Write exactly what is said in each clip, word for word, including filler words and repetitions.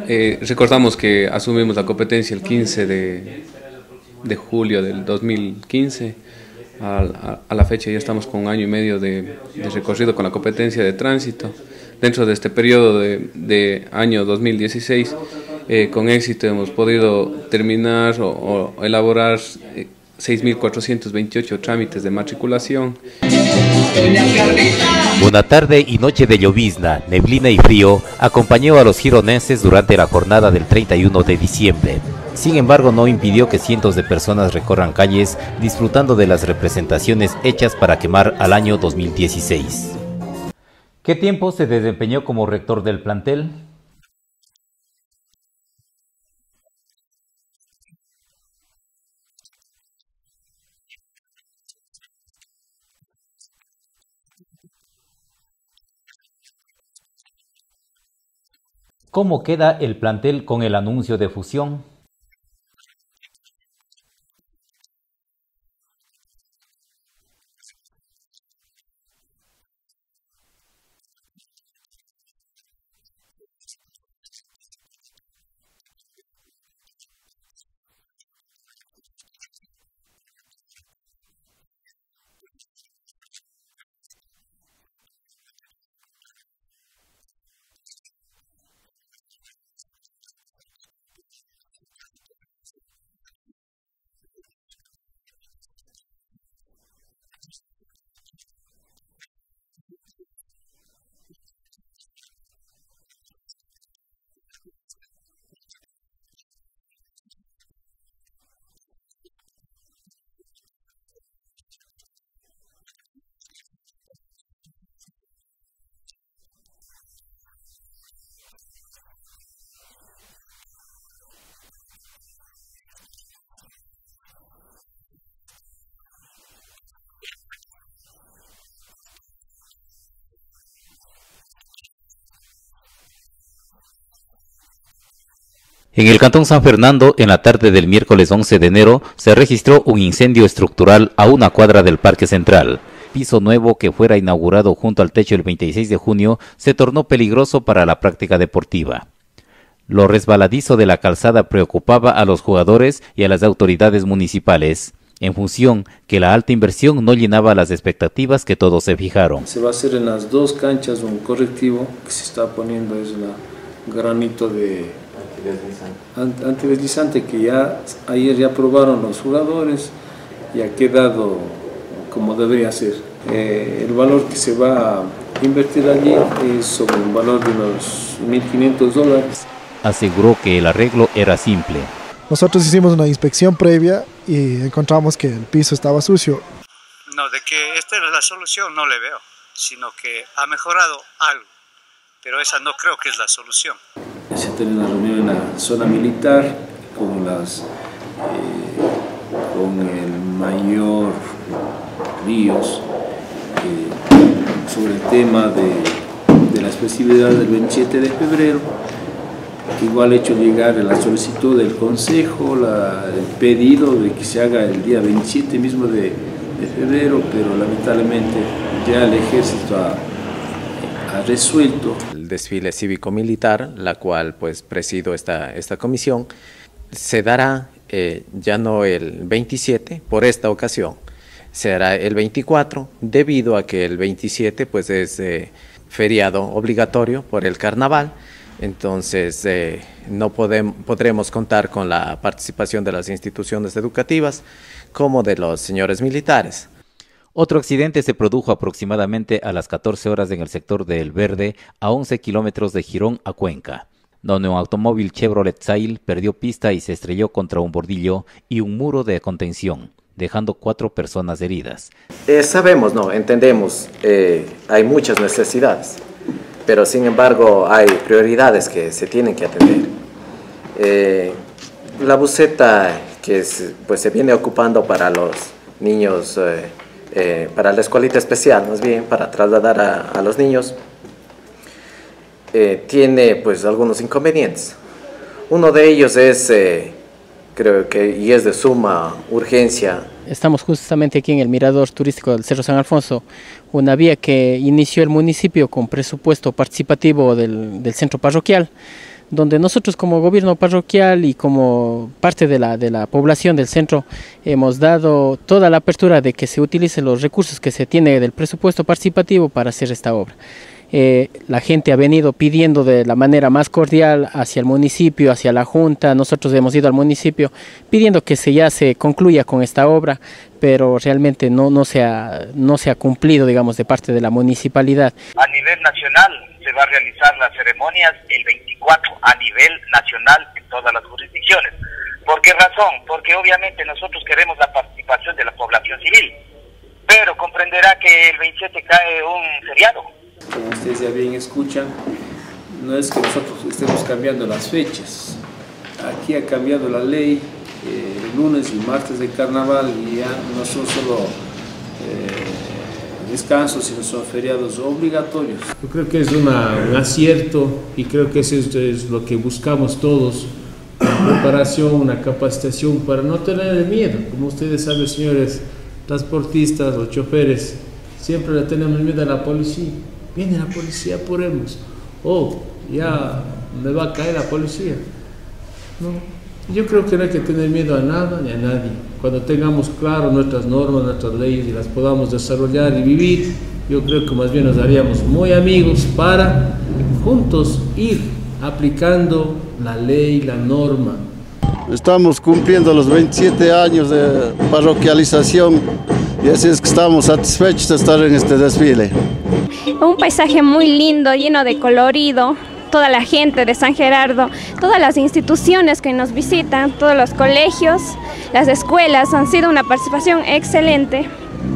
Eh, recordamos que asumimos la competencia el quince de, de julio del dos mil quince. A, a, a la fecha ya estamos con un año y medio de, de recorrido con la competencia de tránsito. Dentro de este periodo de, de año dos mil dieciséis, eh, con éxito hemos podido terminar o, o elaborar eh, seis mil cuatrocientos veintiocho trámites de matriculación. Una tarde y noche de llovizna, neblina y frío acompañó a los gironenses durante la jornada del treinta y uno de diciembre. Sin embargo, no impidió que cientos de personas recorran calles disfrutando de las representaciones hechas para quemar al año dos mil dieciséis. ¿Qué tiempo se desempeñó como rector del plantel? ¿Cómo queda el plantel con el anuncio de fusión? En el Cantón San Fernando, en la tarde del miércoles once de enero, se registró un incendio estructural a una cuadra del Parque Central. Piso nuevo que fuera inaugurado junto al techo el veintiséis de junio se tornó peligroso para la práctica deportiva. Lo resbaladizo de la calzada preocupaba a los jugadores y a las autoridades municipales, en función que la alta inversión no llenaba las expectativas que todos se fijaron. Se va a hacer en las dos canchas un correctivo que se está poniendo, es un granito de antideslizante que ya ayer ya probaron los jugadores y ha quedado como debería ser. Eh, el valor que se va a invertir allí es sobre un valor de unos mil quinientos dólares. Aseguró que el arreglo era simple. Nosotros hicimos una inspección previa y encontramos que el piso estaba sucio. No, de que esta era la solución no le veo, sino que ha mejorado algo, pero esa no creo que es la solución. Se tiene una reunión en la zona militar con, las, eh, con el mayor Ríos eh, sobre el tema de, de la festividad del veintisiete de febrero. Igual he hecho llegar la solicitud del Consejo, la, el pedido de que se haga el día veintisiete mismo de, de febrero, pero lamentablemente ya el ejército ha ha resuelto. El desfile cívico-militar, la cual pues presido esta, esta comisión, se dará eh, ya no el veintisiete por esta ocasión, será el veinticuatro, debido a que el veintisiete pues es eh, feriado obligatorio por el carnaval. Entonces eh, no podemos, podremos contar con la participación de las instituciones educativas como de los señores militares. Otro accidente se produjo aproximadamente a las catorce horas en el sector de El Verde, a once kilómetros de Girón a Cuenca, donde un automóvil Chevrolet Sail perdió pista y se estrelló contra un bordillo y un muro de contención, dejando cuatro personas heridas. Eh, sabemos, no, entendemos, eh, hay muchas necesidades, pero sin embargo hay prioridades que se tienen que atender. Eh, la buseta que es, pues, se viene ocupando para los niños, eh, eh, para la escuelita especial, más bien, para trasladar a, a los niños, eh, tiene pues algunos inconvenientes. Uno de ellos es, eh, creo que, y es de suma urgencia. Estamos justamente aquí en el mirador turístico del Cerro San Alfonso, una vía que inició el municipio con presupuesto participativo del, del centro parroquial, donde nosotros como gobierno parroquial y como parte de la, de la población del centro hemos dado toda la apertura de que se utilicen los recursos que se tiene del presupuesto participativo para hacer esta obra. Eh, la gente ha venido pidiendo de la manera más cordial hacia el municipio, hacia la Junta. Nosotros hemos ido al municipio pidiendo que se ya se concluya con esta obra, pero realmente no, no, se ha, no se ha cumplido, digamos, de parte de la municipalidad. A nivel nacional se va a realizar las ceremonias el veinticuatro, a nivel nacional en todas las jurisdicciones. ¿Por qué razón? Porque obviamente nosotros queremos la participación de la población civil, pero comprenderá que el veintisiete cae un feriado. Como ustedes ya bien escuchan, no es que nosotros estemos cambiando las fechas. Aquí ha cambiado la ley, eh, lunes y martes de carnaval, y ya no son solo eh, descansos, sino son feriados obligatorios. Yo creo que es una, un acierto y creo que eso es, es lo que buscamos todos, una preparación, una capacitación para no tener miedo. Como ustedes saben, señores transportistas, los choferes, siempre le tenemos miedo a la policía. Viene la policía, apuremos. Oh, ya me va a caer la policía. No, yo creo que no hay que tener miedo a nada ni a nadie. Cuando tengamos claro nuestras normas, nuestras leyes y las podamos desarrollar y vivir, yo creo que más bien nos haríamos muy amigos para juntos ir aplicando la ley, la norma. Estamos cumpliendo los veintisiete años de parroquialización y así es que estamos satisfechos de estar en este desfile. Un paisaje muy lindo, lleno de colorido, toda la gente de San Gerardo, todas las instituciones que nos visitan, todos los colegios, las escuelas, han sido una participación excelente.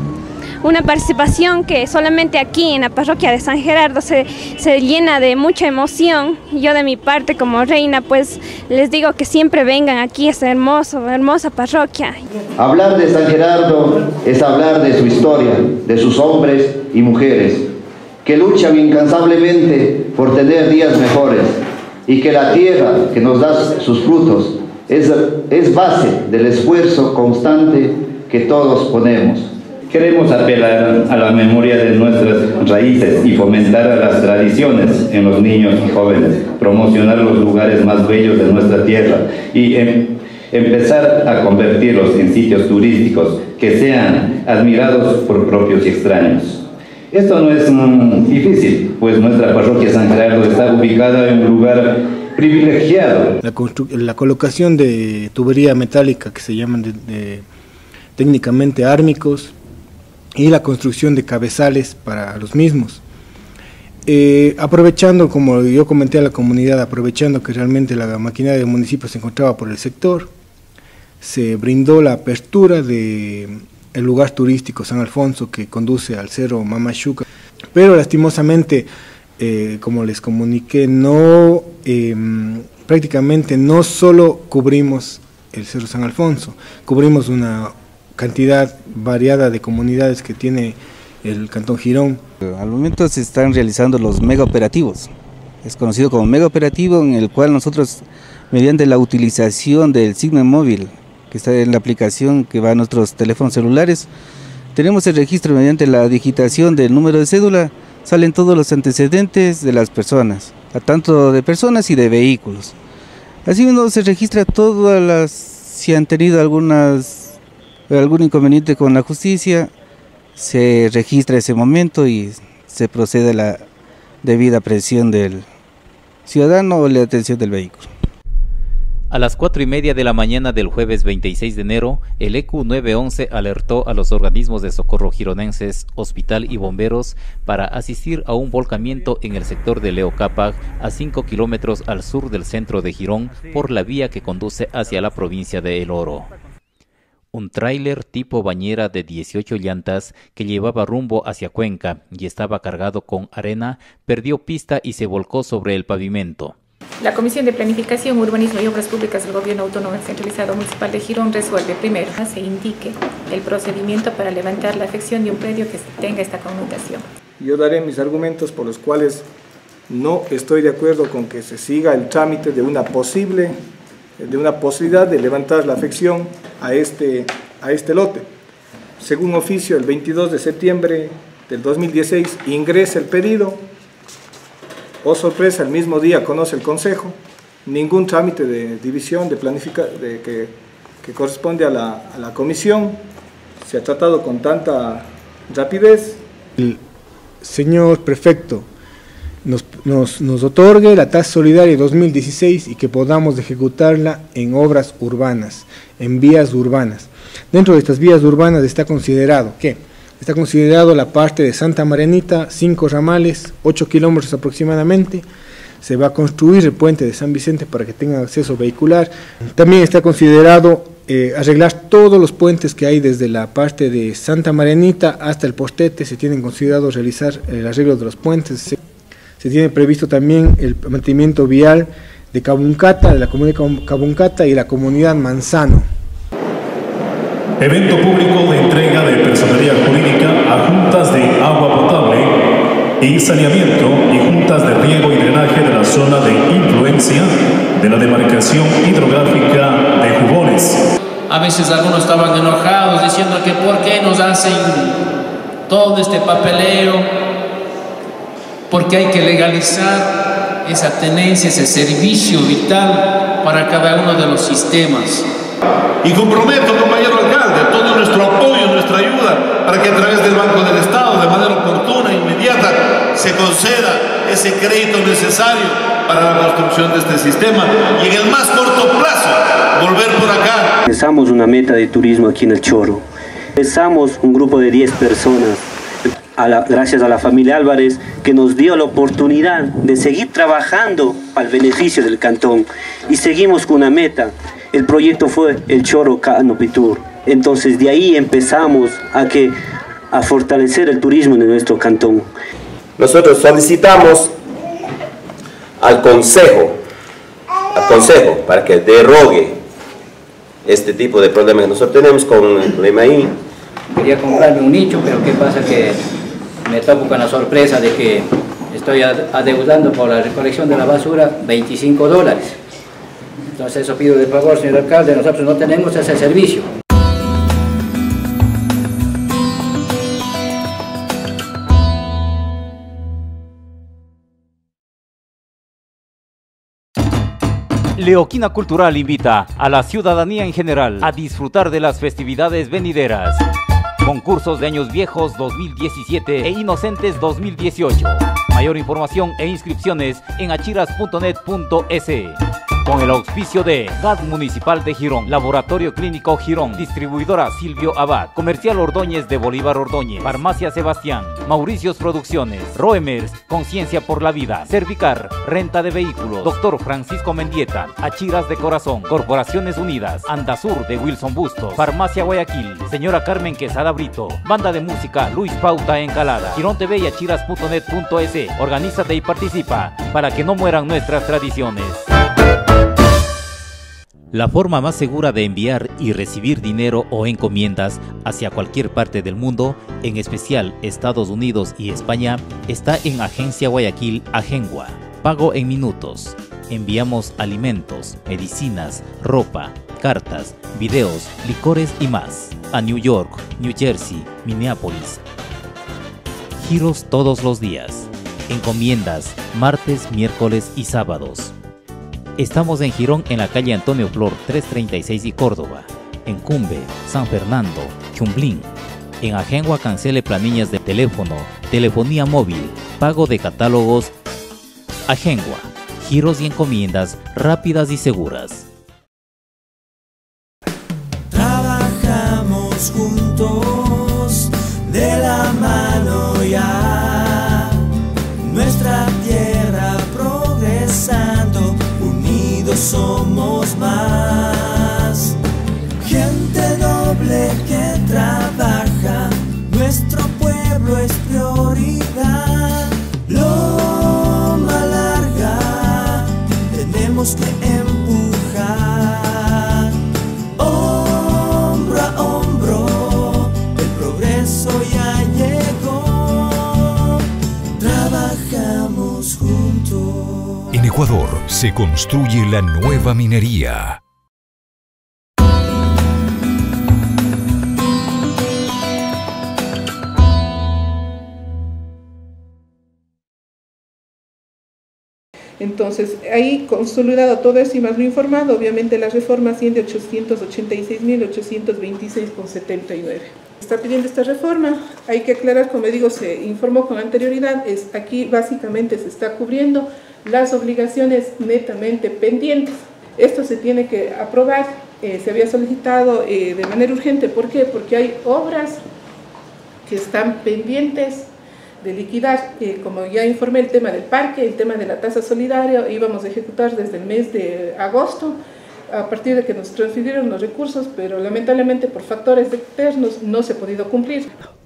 Una participación que solamente aquí en la parroquia de San Gerardo se, se llena de mucha emoción. Yo de mi parte como reina pues les digo que siempre vengan aquí a esta hermoso, hermosa parroquia. Hablar de San Gerardo es hablar de su historia, de sus hombres y mujeres que luchan incansablemente por tener días mejores y que la tierra que nos da sus frutos es, es base del esfuerzo constante que todos ponemos. Queremos apelar a la memoria de nuestras raíces y fomentar las tradiciones en los niños y jóvenes, promocionar los lugares más bellos de nuestra tierra y em, empezar a convertirlos en sitios turísticos que sean admirados por propios y extraños. Esto no es um, difícil, pues nuestra parroquia San Gerardo está ubicada en un lugar privilegiado. La, la colocación de tubería metálica que se llaman de, de, técnicamente ármicos, y la construcción de cabezales para los mismos. Eh, aprovechando, como yo comenté a la comunidad, aprovechando que realmente la maquinaria del municipio se encontraba por el sector, se brindó la apertura de el lugar turístico San Alfonso que conduce al Cerro Mamashuca, pero lastimosamente, eh, como les comuniqué, no eh, prácticamente no solo cubrimos el Cerro San Alfonso, cubrimos una cantidad variada de comunidades que tiene el Cantón Girón. Al momento se están realizando los mega operativos, es conocido como mega operativo, en el cual nosotros, mediante la utilización del signo móvil, que está en la aplicación que va a nuestros teléfonos celulares, tenemos el registro mediante la digitación del número de cédula, salen todos los antecedentes de las personas, tanto de personas y de vehículos. Así mismo se registra todas las, si han tenido algunas algún inconveniente con la justicia, se registra ese momento y se procede a la debida aprehensión del ciudadano o la detención del vehículo. A las cuatro y media de la mañana del jueves veintiséis de enero, el E Q nueve once alertó a los organismos de socorro gironenses, hospital y bomberos para asistir a un volcamiento en el sector de Leocápac, a cinco kilómetros al sur del centro de Girón, por la vía que conduce hacia la provincia de El Oro. Un tráiler tipo bañera de dieciocho llantas que llevaba rumbo hacia Cuenca y estaba cargado con arena, perdió pista y se volcó sobre el pavimento. La Comisión de Planificación, Urbanismo y Obras Públicas del Gobierno Autónomo Centralizado Municipal de Girón resuelve primero se indique el procedimiento para levantar la afección de un predio que tenga esta connotación. Yo daré mis argumentos por los cuales no estoy de acuerdo con que se siga el trámite de una posible de una posibilidad de levantar la afección a este, a este lote. Según oficio, el veintidós de septiembre del dos mil dieciséis ingresa el pedido. Oh sorpresa, el mismo día conoce el Consejo ningún trámite de división de planifica, de que, que corresponde a la, a la comisión. Se ha tratado con tanta rapidez. El señor prefecto nos, nos, nos otorgue la tasa solidaria dos mil dieciséis y que podamos ejecutarla en obras urbanas, en vías urbanas. Dentro de estas vías urbanas está considerado que está considerado la parte de Santa Marianita, cinco ramales, ocho kilómetros aproximadamente. Se va a construir el puente de San Vicente para que tenga acceso vehicular. También está considerado eh, arreglar todos los puentes que hay desde la parte de Santa Marianita hasta el Postete. Se tienen considerado realizar el arreglo de los puentes. Se, se tiene previsto también el mantenimiento vial de Cabuncata, de la comunidad Cabuncata y la comunidad Manzano. Evento público de entrega de personería jurídica a juntas de agua potable y saneamiento y juntas de riego y drenaje de la zona de influencia de la demarcación hidrográfica de Jugones. A veces algunos estaban enojados diciendo que por qué nos hacen todo este papeleo, porque hay que legalizar esa tenencia, ese servicio vital para cada uno de los sistemas. Y comprometo, compañero alcalde, todo nuestro apoyo, nuestra ayuda, para que a través del Banco del Estado, de manera oportuna e inmediata, se conceda ese crédito necesario para la construcción de este sistema y en el más corto plazo volver por acá. Empezamos una meta de turismo aquí en el Choro. Empezamos un grupo de diez personas, a la, gracias a la familia Álvarez, que nos dio la oportunidad de seguir trabajando al beneficio del cantón. Y seguimos con una meta. El proyecto fue el Choro Canopy Tour. Entonces de ahí empezamos a, que, a fortalecer el turismo de nuestro cantón. Nosotros solicitamos al Consejo, al Consejo para que derogue este tipo de problemas que nosotros tenemos con el E M A I. Quería comprarme un nicho, pero qué pasa que me topo con la sorpresa de que estoy adeudando por la recolección de la basura veinticinco dólares. Entonces eso pido de favor, señor alcalde, nosotros no tenemos ese servicio. Leoquina Cultural invita a la ciudadanía en general a disfrutar de las festividades venideras. Concursos de Años Viejos dos mil diecisiete e Inocentes dos mil dieciocho. Mayor información e inscripciones en achiras punto net punto es. Con el auspicio de G A D Municipal de Girón, Laboratorio Clínico Girón, Distribuidora Silvio Abad, Comercial Ordóñez de Bolívar Ordóñez, Farmacia Sebastián, Mauricios Producciones, Roemers, Conciencia por la Vida, Cervicar, Renta de Vehículos, Doctor Francisco Mendieta, Achiras de Corazón, Corporaciones Unidas, Andasur de Wilson Bustos, Farmacia Guayaquil, Señora Carmen Quesada Brito, Banda de Música Luis Pauta Encalada, Girón T V y achiras punto net punto es. Organízate y participa para que no mueran nuestras tradiciones. La forma más segura de enviar y recibir dinero o encomiendas hacia cualquier parte del mundo, en especial Estados Unidos y España, está en Agencia Guayaquil Agengua. Pago en minutos. Enviamos alimentos, medicinas, ropa, cartas, videos, licores y más a New York, New Jersey, Minneapolis. Giros todos los días. Encomiendas martes, miércoles y sábados. Estamos en Girón, en la calle Antonio Flor trescientos treinta y seis y Córdoba. En Cumbe, San Fernando, Chumblín. En Agengua cancele planillas de teléfono, telefonía móvil, pago de catálogos. Agengua, giros y encomiendas rápidas y seguras. Trabajamos juntos de la mano ya, nuestra tierra progresando, unidos somos más. Gente noble que trabaja, nuestro pueblo es prioridad. Loma larga, tenemos que empujar, hombro a hombro, el progreso ya llegó, trabajamos juntos. En Ecuador se construye la nueva minería. Entonces, ahí consolidado todo eso y más lo informado, obviamente la reforma asciende a ochocientos ochenta y seis mil ochocientos veintiséis con setenta y nueve. Está pidiendo esta reforma, hay que aclarar, como digo, se informó con anterioridad, es aquí básicamente se está cubriendo las obligaciones netamente pendientes. Esto se tiene que aprobar, eh, se había solicitado eh, de manera urgente. ¿Por qué? Porque hay obras que están pendientes de liquidar, eh, como ya informé, el tema del parque, el tema de la tasa solidaria, íbamos a ejecutar desde el mes de agosto, a partir de que nos transfirieron los recursos, pero lamentablemente por factores externos no se ha podido cumplir.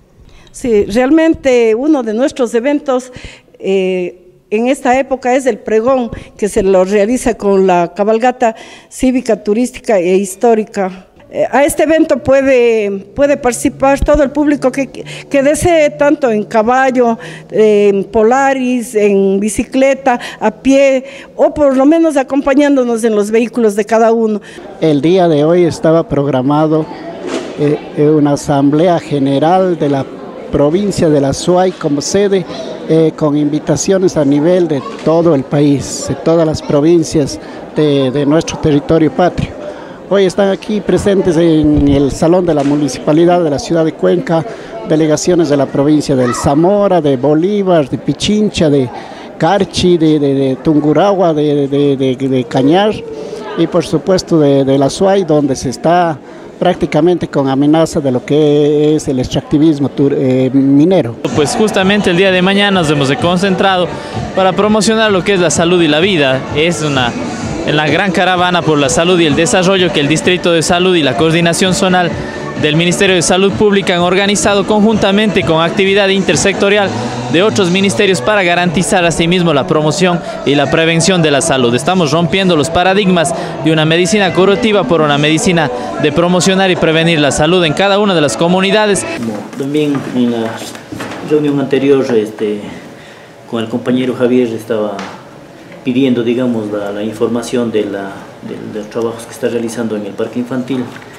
Sí, realmente uno de nuestros eventos eh, en esta época es el pregón, que se lo realiza con la cabalgata cívica, turística e histórica. A este evento puede, puede participar todo el público que, que desee, tanto en caballo, en Polaris, en bicicleta, a pie, o por lo menos acompañándonos en los vehículos de cada uno. El día de hoy estaba programado eh, una asamblea general de la provincia de la Suay como sede, eh, con invitaciones a nivel de todo el país, de todas las provincias de, de nuestro territorio patrio. Hoy están aquí presentes en el Salón de la Municipalidad de la Ciudad de Cuenca delegaciones de la provincia del Zamora, de Bolívar, de Pichincha, de Carchi, de, de, de Tungurahua, de, de, de, de Cañar y por supuesto de, de la Suay, donde se está prácticamente con amenaza de lo que es el extractivismo eh, minero. Pues justamente el día de mañana nos hemos concentrado para promocionar lo que es la salud y la vida. Es una en la gran caravana por la salud y el desarrollo que el Distrito de Salud y la Coordinación Zonal del Ministerio de Salud Pública han organizado conjuntamente con actividad intersectorial de otros ministerios para garantizar asimismo la promoción y la prevención de la salud. Estamos rompiendo los paradigmas de una medicina curativa por una medicina de promocionar y prevenir la salud en cada una de las comunidades. También en la reunión anterior este, con el compañero Javier estaba pidiendo, digamos, la, la información de, la, de, de los trabajos que está realizando en el parque infantil.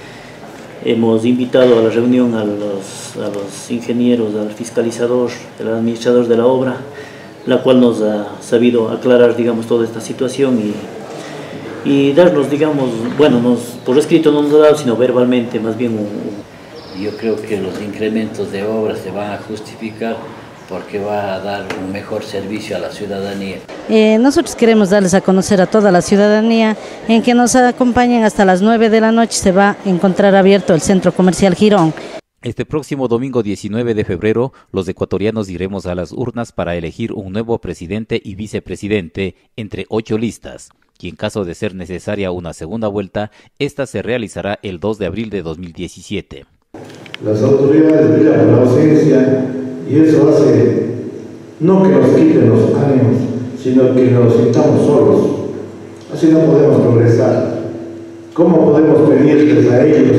Hemos invitado a la reunión a los, a los ingenieros, al fiscalizador, al administrador de la obra, la cual nos ha sabido aclarar, digamos, toda esta situación y, y darnos, digamos, bueno, nos, por escrito no nos ha dado, sino verbalmente, más bien un, un... Yo creo que los incrementos de obras se van a justificar porque va a dar un mejor servicio a la ciudadanía. Eh, nosotros queremos darles a conocer a toda la ciudadanía en que nos acompañen hasta las nueve de la noche. Se va a encontrar abierto el Centro Comercial Girón. Este próximo domingo diecinueve de febrero, los ecuatorianos iremos a las urnas para elegir un nuevo presidente y vicepresidente entre ocho listas, y en caso de ser necesaria una segunda vuelta, esta se realizará el dos de abril de dos mil diecisiete. Las autoridades brillan por la ausencia y eso hace no que nos quiten los ánimos, sino que nos sintamos solos. Así no podemos progresar. ¿Cómo podemos pedirles a ellos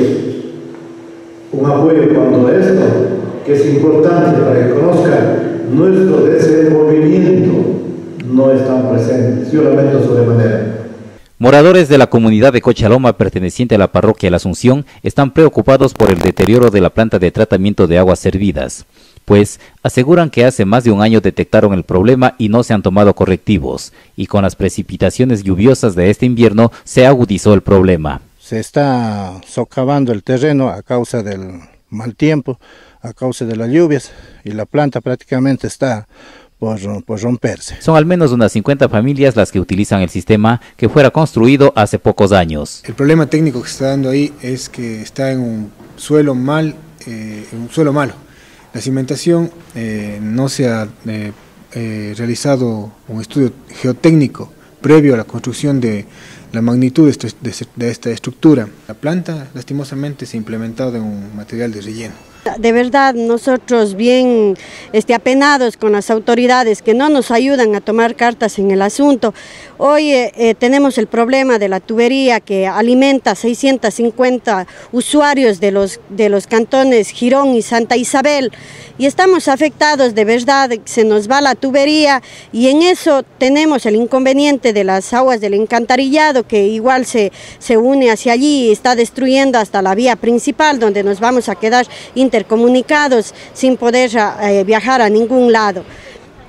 un apoyo cuando esto, que es importante para que conozcan nuestro desenvolvimiento, no están presentes? Yo lamento sobremanera. Moradores de la comunidad de Cochaloma, perteneciente a la parroquia La Asunción, están preocupados por el deterioro de la planta de tratamiento de aguas servidas, pues aseguran que hace más de un año detectaron el problema y no se han tomado correctivos, y con las precipitaciones lluviosas de este invierno se agudizó el problema. Se está socavando el terreno a causa del mal tiempo, a causa de las lluvias, y la planta prácticamente está por, por romperse. Son al menos unas cincuenta familias las que utilizan el sistema que fuera construido hace pocos años. El problema técnico que se está dando ahí es que está en un suelo mal, eh, en un suelo malo. La cimentación eh, no se ha eh, eh, realizado un estudio geotécnico previo a la construcción de la magnitud de esta, de, de esta estructura. La planta lastimosamente se ha implementado en un material de relleno. De verdad, nosotros bien este, apenados con las autoridades que no nos ayudan a tomar cartas en el asunto. Hoy eh, eh, tenemos el problema de la tubería que alimenta a seiscientos cincuenta usuarios de los, de los cantones Girón y Santa Isabel y estamos afectados de verdad, se nos va la tubería y en eso tenemos el inconveniente de las aguas del encantarillado que igual se, se une hacia allí y está destruyendo hasta la vía principal donde nos vamos a quedar intercomunicados sin poder eh, viajar a ningún lado.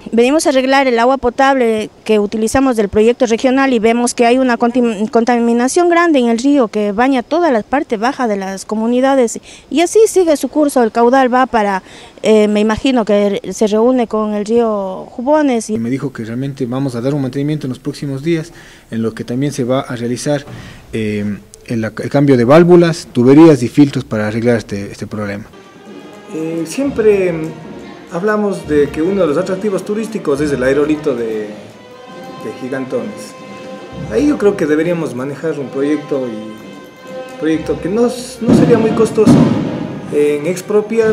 venimos a arreglar el agua potable que utilizamos del proyecto regional y vemos que hay una contaminación grande en el río que baña toda la parte baja de las comunidades y así sigue su curso, el caudal va para, eh, me imagino que se reúne con el río Jubones. Y me dijo que realmente vamos a dar un mantenimiento en los próximos días, en lo que también se va a realizar eh, el, el cambio de válvulas, tuberías y filtros para arreglar este, este problema. Eh, siempre hablamos de que uno de los atractivos turísticos es el aerolito de, de Gigantones. Ahí yo creo que deberíamos manejar un proyecto, y, proyecto que no, no sería muy costoso, en expropiar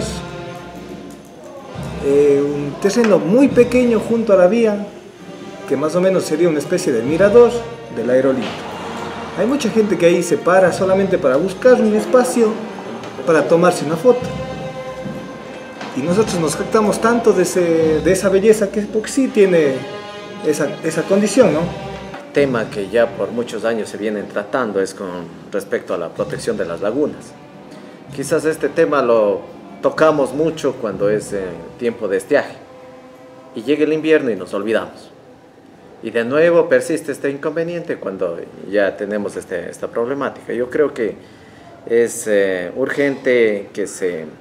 eh, un terreno muy pequeño junto a la vía, que más o menos sería una especie de mirador del aerolito. Hay mucha gente que ahí se para solamente para buscar un espacio para tomarse una foto. Y nosotros nos jactamos tanto de, ese, de esa belleza que porque sí tiene esa, esa condición, ¿no? El tema que ya por muchos años se vienen tratando es con respecto a la protección de las lagunas. Quizás este tema lo tocamos mucho cuando es eh, tiempo de estiaje y llega el invierno y nos olvidamos. Y de nuevo persiste este inconveniente cuando ya tenemos este, esta problemática. Yo creo que es eh, urgente que se...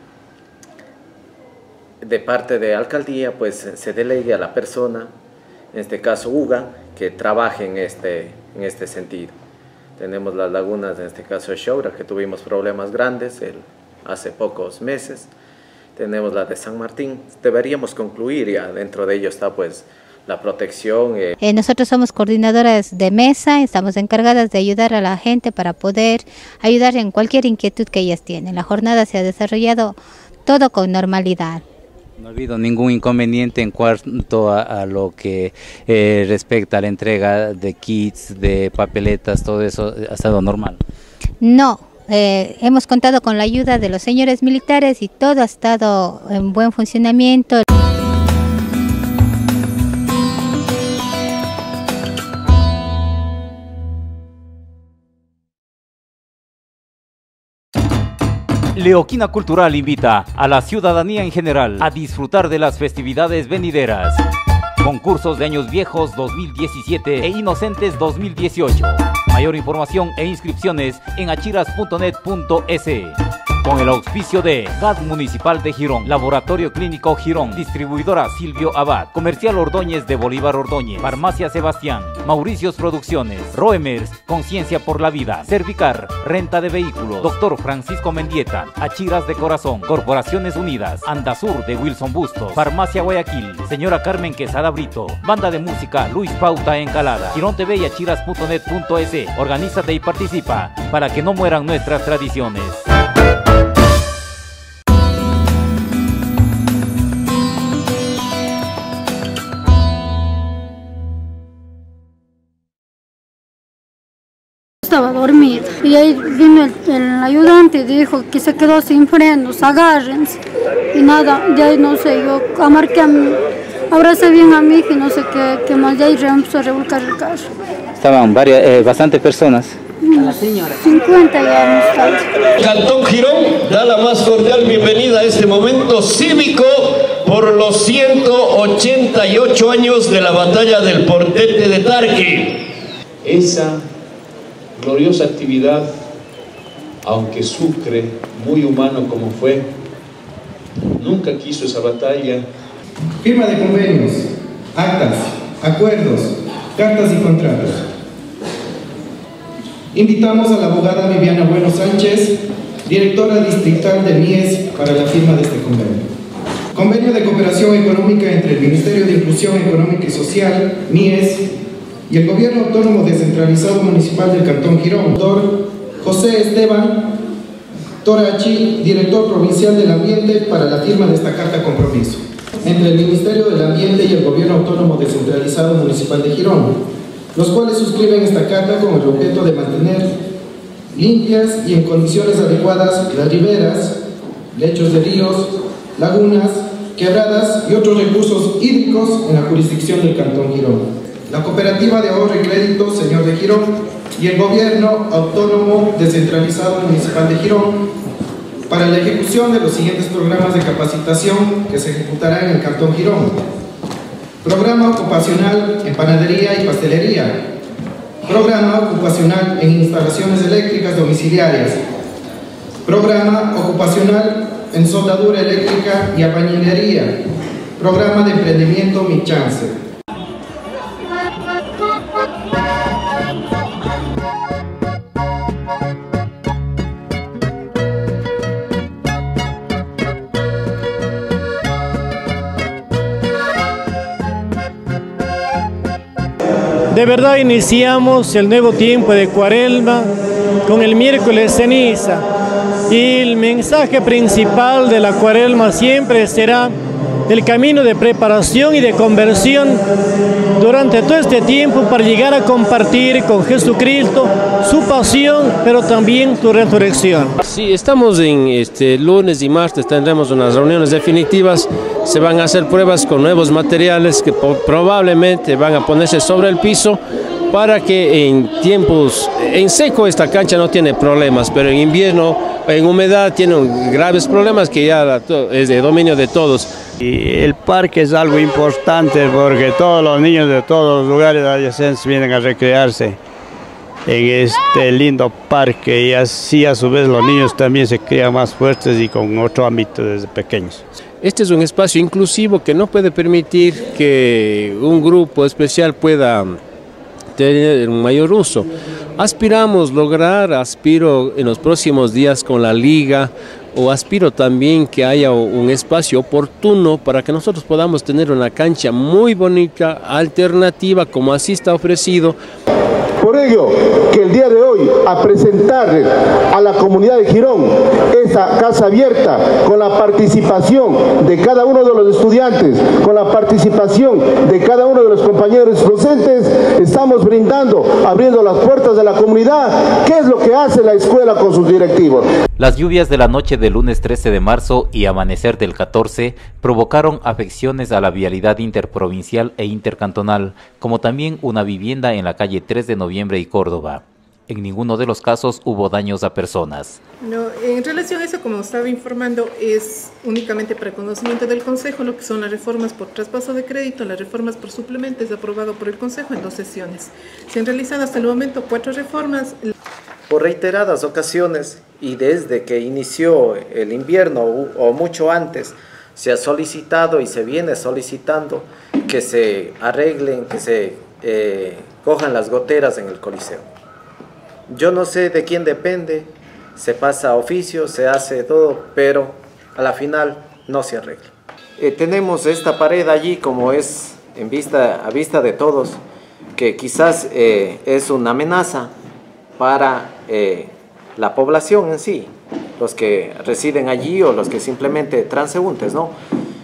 de parte de alcaldía, pues se delegue a la persona, en este caso UGA, que trabaje en este, en este sentido. Tenemos las lagunas, en este caso de Xoura, que tuvimos problemas grandes el, hace pocos meses. Tenemos la de San Martín, deberíamos concluir, ya dentro de ello está pues la protección. Eh. Eh, nosotros somos coordinadoras de mesa, estamos encargadas de ayudar a la gente para poder ayudar en cualquier inquietud que ellas tienen. La jornada se ha desarrollado todo con normalidad. No ha habido ningún inconveniente en cuanto a, a lo que eh, respecta a la entrega de kits, de papeletas, todo eso ha estado normal. No, eh, hemos contado con la ayuda de los señores militares y todo ha estado en buen funcionamiento. Leoquina Cultural invita a la ciudadanía en general a disfrutar de las festividades venideras. Concursos de Años Viejos dos mil diecisiete e Inocentes dos mil dieciocho. Mayor información e inscripciones en achiras punto net punto es. Con el auspicio de G A D Municipal de Girón, Laboratorio Clínico Girón, Distribuidora Silvio Abad, Comercial Ordóñez de Bolívar Ordóñez, Farmacia Sebastián, Mauricios Producciones, Roemers, Conciencia por la Vida, Cervicar, Renta de Vehículos, Doctor Francisco Mendieta, Achiras de Corazón, Corporaciones Unidas, Andasur de Wilson Bustos, Farmacia Guayaquil, Señora Carmen Quesada Brito, Banda de Música Luis Pauta Encalada, Girón T V y achiras punto net punto es. Organízate y participa para que no mueran nuestras tradiciones. Estaba dormida y ahí vino el, el ayudante y dijo que se quedó sin frenos, agárrense. Y nada, de ahí no sé, yo amarqué a mi, abracé bien a mi hija y no sé qué, qué más, de ahí empezó a revolcar el carro. Estaban varias, eh, bastantes personas. cincuenta ya hemos Cantón Girón da la más cordial bienvenida a este momento cívico por los ciento ochenta y ocho años de la batalla del Portete de Tarqui. Esa gloriosa actividad, aunque Sucre, muy humano como fue, nunca quiso esa batalla. Firma de convenios, actas, acuerdos, cartas y contratos. Invitamos a la abogada Viviana Bueno Sánchez, directora distrital de M I E S, para la firma de este convenio. Convenio de cooperación económica entre el Ministerio de Inclusión Económica y Social, M I E S, y el Gobierno Autónomo Descentralizado Municipal del Cantón Girón. Doctor José Esteban Torachi, director provincial del Ambiente, para la firma de esta carta compromiso entre el Ministerio del Ambiente y el Gobierno Autónomo Descentralizado Municipal de Girón, los cuales suscriben esta carta con el objeto de mantener limpias y en condiciones adecuadas las riberas, lechos de ríos, lagunas, quebradas y otros recursos hídricos en la jurisdicción del Cantón Girón. La Cooperativa de Ahorro y Crédito Señor de Girón y el Gobierno Autónomo Descentralizado Municipal de Girón para la ejecución de los siguientes programas de capacitación que se ejecutarán en el Cantón Girón. Programa ocupacional en panadería y pastelería. Programa ocupacional en instalaciones eléctricas domiciliarias. Programa ocupacional en soldadura eléctrica y albañilería. Programa de emprendimiento Mi Chance. De verdad iniciamos el nuevo tiempo de Cuaresma con el miércoles ceniza y el mensaje principal de la Cuaresma siempre será el camino de preparación y de conversión durante todo este tiempo para llegar a compartir con Jesucristo su pasión, pero también su resurrección. Sí, estamos en este lunes y martes, tendremos unas reuniones definitivas, se van a hacer pruebas con nuevos materiales que probablemente van a ponerse sobre el piso para que en tiempos, en seco esta cancha no tiene problemas, pero en invierno, en humedad tiene graves problemas que ya es de dominio de todos. Y el parque es algo importante porque todos los niños de todos los lugares adyacentes vienen a recrearse en este lindo parque y así a su vez los niños también se crían más fuertes y con otro ámbito desde pequeños. Este es un espacio inclusivo que no puede permitir que un grupo especial pueda tener un mayor uso. Aspiramos lograr, aspiro en los próximos días con la liga, o aspiro también que haya un espacio oportuno para que nosotros podamos tener una cancha muy bonita, alternativa, como así está ofrecido. Por ello, que el día de hoy, a presentarles a la comunidad de Girón esta casa abierta con la participación de cada uno de los estudiantes, con la participación de cada uno de los compañeros docentes, estamos brindando, abriendo las puertas de la comunidad. ¿Qué es lo que hace la escuela con sus directivos? Las lluvias de la noche del lunes trece de marzo y amanecer del catorce provocaron afecciones a la vialidad interprovincial e intercantonal, como también una vivienda en la calle tres de noviembre y Córdoba. En ninguno de los casos hubo daños a personas. No, en relación a eso, como estaba informando, es únicamente para conocimiento del Consejo lo que son las reformas por traspaso de crédito, las reformas por suplemento, es aprobado por el Consejo en dos sesiones. Se han realizado hasta el momento cuatro reformas. Por reiteradas ocasiones y desde que inició el invierno o mucho antes, se ha solicitado y se viene solicitando que se arreglen, que se eh, cojan las goteras en el Coliseo. Yo no sé de quién depende, se pasa a oficio, se hace todo, pero a la final no se arregla. Eh, tenemos esta pared allí como es en vista, a vista de todos, que quizás eh, es una amenaza para eh, la población en sí, los que residen allí o los que simplemente transeúntes, ¿no?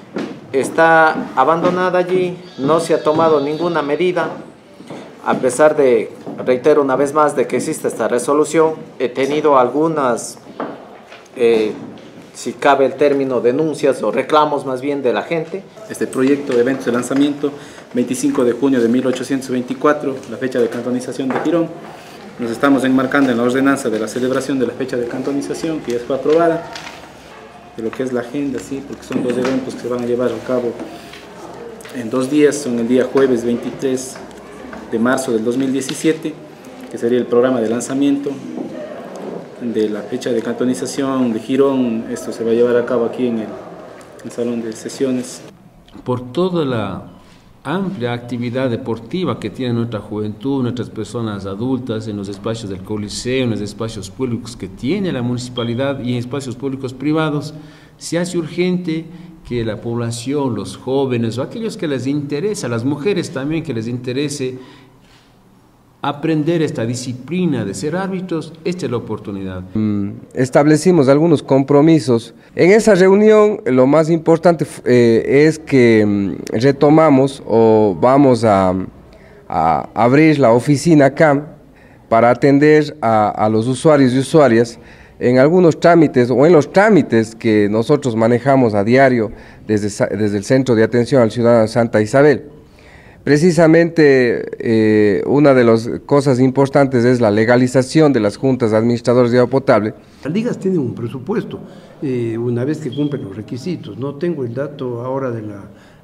Está abandonada allí, no se ha tomado ninguna medida, a pesar de, reitero una vez más, de que existe esta resolución. He tenido algunas, eh, si cabe el término, denuncias o reclamos más bien de la gente. Este proyecto de eventos de lanzamiento, veinticinco de junio de mil ochocientos veinticuatro, la fecha de cantonización de Girón. Nos estamos enmarcando en la ordenanza de la celebración de la fecha de cantonización, que ya fue aprobada, de lo que es la agenda, sí, porque son dos eventos que se van a llevar a cabo en dos días. Son el día jueves veintitrés de marzo del dos mil diecisiete, que sería el programa de lanzamiento de la fecha de cantonización de Girón. Esto se va a llevar a cabo aquí en el, en el salón de sesiones. Por toda la amplia actividad deportiva que tiene nuestra juventud, nuestras personas adultas en los espacios del Coliseo, en los espacios públicos que tiene la municipalidad y en espacios públicos privados, se hace urgente que la población, los jóvenes o aquellos que les interesa, las mujeres también que les interese aprender esta disciplina de ser árbitros, esta es la oportunidad. Establecimos algunos compromisos. En esa reunión lo más importante eh, es que retomamos o vamos a, a abrir la oficina acá para atender a, a los usuarios y usuarias en algunos trámites o en los trámites que nosotros manejamos a diario desde, desde el Centro de Atención al Ciudadano Santa Isabel. Precisamente eh, una de las cosas importantes es la legalización de las juntas administradoras de agua potable. Las ligas tienen un presupuesto, eh, una vez que cumplen los requisitos. No tengo el dato ahora de la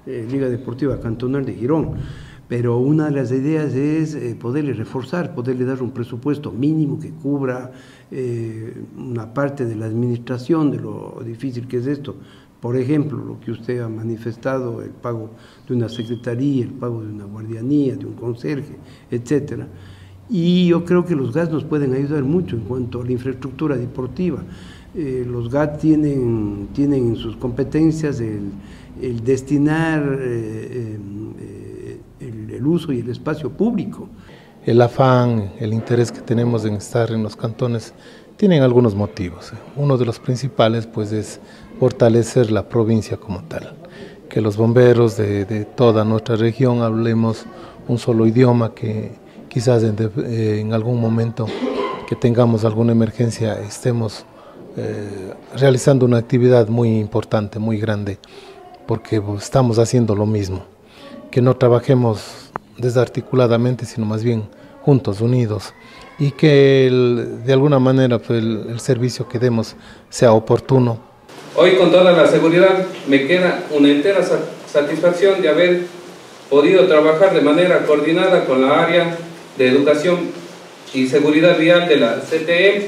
eh, Liga Deportiva Cantonal de Girón. Pero una de las ideas es eh, poderle reforzar, poderle dar un presupuesto mínimo que cubra eh, una parte de la administración de lo difícil que es esto. Por ejemplo, lo que usted ha manifestado, el pago de una secretaría, el pago de una guardianía, de un conserje, etcétera. Y yo creo que los G A S nos pueden ayudar mucho en cuanto a la infraestructura deportiva. Eh, los G A S tienen, tienen en sus competencias el, el destinar eh, eh, el, el uso y el espacio público. El afán, el interés que tenemos en estar en los cantones tienen algunos motivos. Uno de los principales pues es fortalecer la provincia como tal, que los bomberos de, de toda nuestra región hablemos un solo idioma, que quizás en, de, en algún momento que tengamos alguna emergencia estemos eh, realizando una actividad muy importante, muy grande, porque pues, estamos haciendo lo mismo, que no trabajemos desarticuladamente, sino más bien juntos, unidos, y que el, de alguna manera pues, el, el servicio que demos sea oportuno. Hoy con toda la seguridad me queda una entera satisfacción de haber podido trabajar de manera coordinada con la área de educación y seguridad vial de la C T E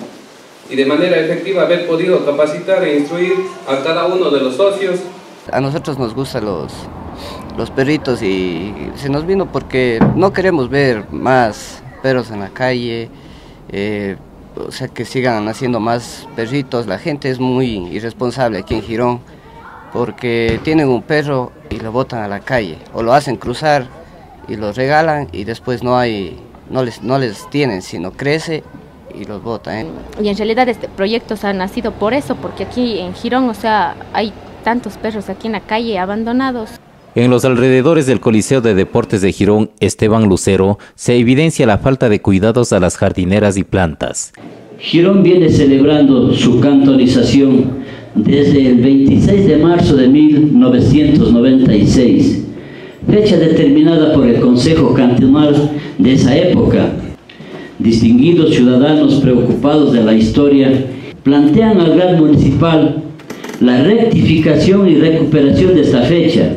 y de manera efectiva haber podido capacitar e instruir a cada uno de los socios. A nosotros nos gustan los, los perritos y se nos vino porque no queremos ver más perros en la calle, eh, o sea que sigan naciendo más perritos. La gente es muy irresponsable aquí en Girón porque tienen un perro y lo botan a la calle o lo hacen cruzar y los regalan y después no hay, no les, no les tienen, sino crece y los botan, ¿eh? Y en realidad este proyecto ha nacido por eso, porque aquí en Girón, o sea, hay tantos perros aquí en la calle abandonados. En los alrededores del Coliseo de Deportes de Girón Esteban Lucero se evidencia la falta de cuidados a las jardineras y plantas. Girón viene celebrando su cantonización desde el veintiséis de marzo de mil novecientos noventa y seis, fecha determinada por el Consejo Cantonal de esa época. Distinguidos ciudadanos preocupados de la historia plantean al G A S municipal la rectificación y recuperación de esta fecha.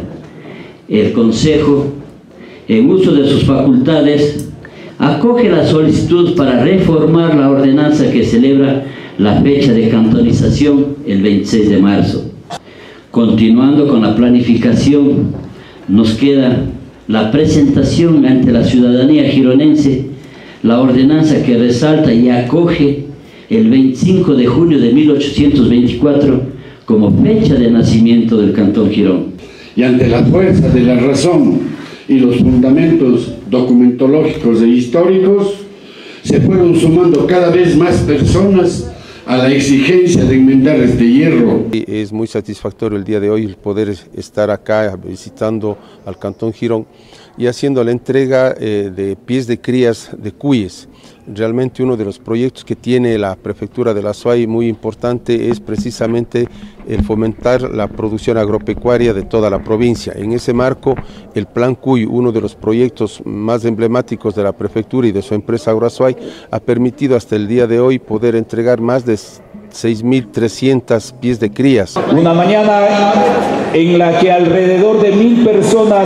El Consejo, en uso de sus facultades, acoge la solicitud para reformar la ordenanza que celebra la fecha de cantonización el veintiséis de marzo. Continuando con la planificación, nos queda la presentación ante la ciudadanía gironense la ordenanza que resalta y acoge el veinticinco de junio de mil ochocientos veinticuatro como fecha de nacimiento del Cantón Girón. Y ante la fuerza de la razón y los fundamentos documentológicos e históricos, se fueron sumando cada vez más personas a la exigencia de enmendar este hierro. Es muy satisfactorio el día de hoy el poder estar acá visitando al Cantón Girón y haciendo la entrega eh, de pies de crías de cuyes. Realmente uno de los proyectos que tiene la Prefectura de la Azuay muy importante es precisamente el fomentar la producción agropecuaria de toda la provincia. En ese marco, el Plan Cuy, uno de los proyectos más emblemáticos de la Prefectura y de su empresa Agroazuay, ha permitido hasta el día de hoy poder entregar más de seis mil trescientos pies de crías. Una mañana en la que alrededor de mil personas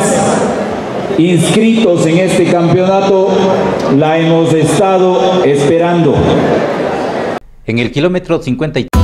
inscritos en este campeonato la hemos estado esperando. En el kilómetro cincuenta y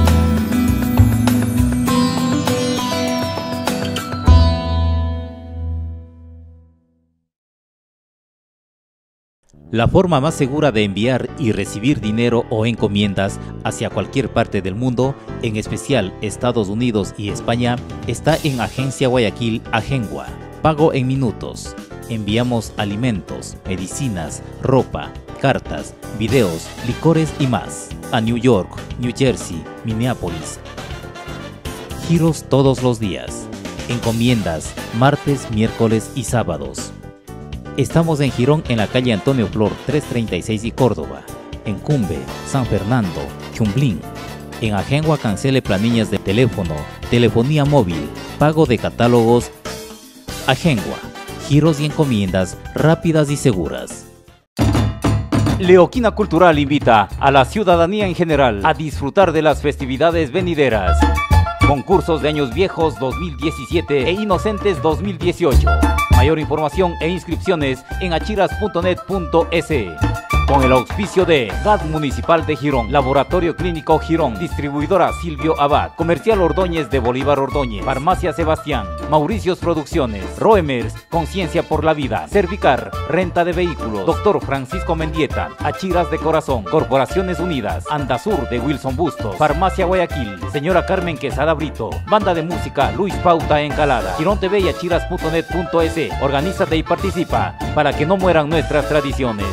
La forma más segura de enviar y recibir dinero o encomiendas hacia cualquier parte del mundo, en especial Estados Unidos y España, está en Agencia Guayaquil Agengua. Pago en minutos. Enviamos alimentos, medicinas, ropa, cartas, videos, licores y más a New York, New Jersey, Minneapolis. Giros todos los días. Encomiendas martes, miércoles y sábados. Estamos en Girón en la calle Antonio Flor trescientos treinta y seis y Córdoba. En Cumbe, San Fernando, Chumblín. En Agengua cancele planillas de teléfono, telefonía móvil, pago de catálogos. Agengua, giros y encomiendas rápidas y seguras. Leoquina Cultural invita a la ciudadanía en general a disfrutar de las festividades venideras. Concursos de Años Viejos dos mil diecisiete e Inocentes dos mil dieciocho. Mayor información e inscripciones en achiras punto net punto es. Con el auspicio de G A D Municipal de Girón, Laboratorio Clínico Girón, Distribuidora Silvio Abad, Comercial Ordóñez de Bolívar Ordóñez, Farmacia Sebastián, Mauricios Producciones, Roemers, Conciencia por la Vida, Cervicar, Renta de Vehículos, Doctor Francisco Mendieta, Achiras de Corazón, Corporaciones Unidas, Andasur de Wilson Bustos, Farmacia Guayaquil, Señora Carmen Quesada Brito, Banda de Música Luis Pauta Encalada, Girón T V y achiras punto net punto es. Organízate y participa para que no mueran nuestras tradiciones.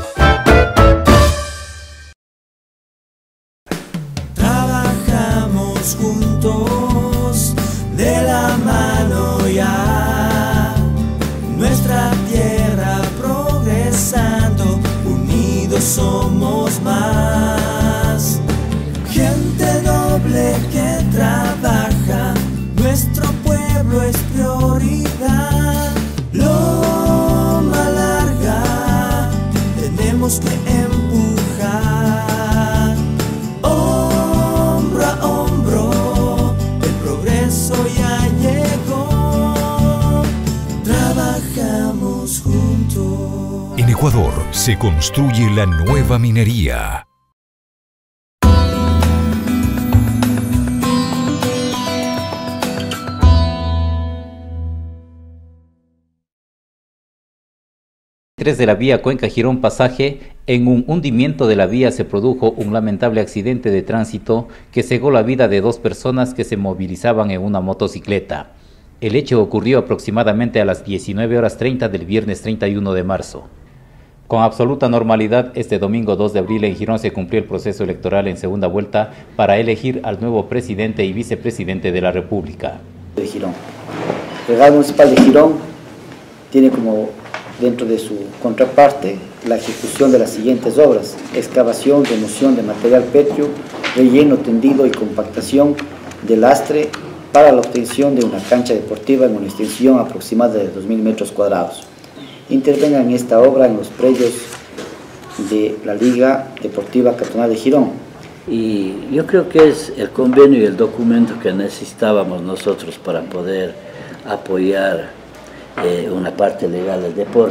Trabajamos juntos de la mano ya, nuestra tierra progresando, unidos somos más. Gente noble que trabaja, nuestro pueblo es prioridad. Loma larga, tenemos que empujar, hombro a hombro, el progreso ya llegó, trabajamos juntos. En Ecuador se construye la nueva minería. de la vía Cuenca-Girón Pasaje, en un hundimiento de la vía se produjo un lamentable accidente de tránsito que cegó la vida de dos personas que se movilizaban en una motocicleta. El hecho ocurrió aproximadamente a las diecinueve horas treinta del viernes treinta y uno de marzo. Con absoluta normalidad, este domingo dos de abril en Girón se cumplió el proceso electoral en segunda vuelta para elegir al nuevo presidente y vicepresidente de la República. De Girón. El G A D Municipal de Girón tiene como dentro de su contraparte la ejecución de las siguientes obras: excavación, remoción de material pétreo, relleno, tendido y compactación de lastre para la obtención de una cancha deportiva en una extensión aproximada de dos mil metros cuadrados. Intervengan en esta obra en los predios de la Liga Deportiva Cantonal de Girón. Y yo creo que es el convenio y el documento que necesitábamos nosotros para poder apoyar Eh, una parte legal del deporte.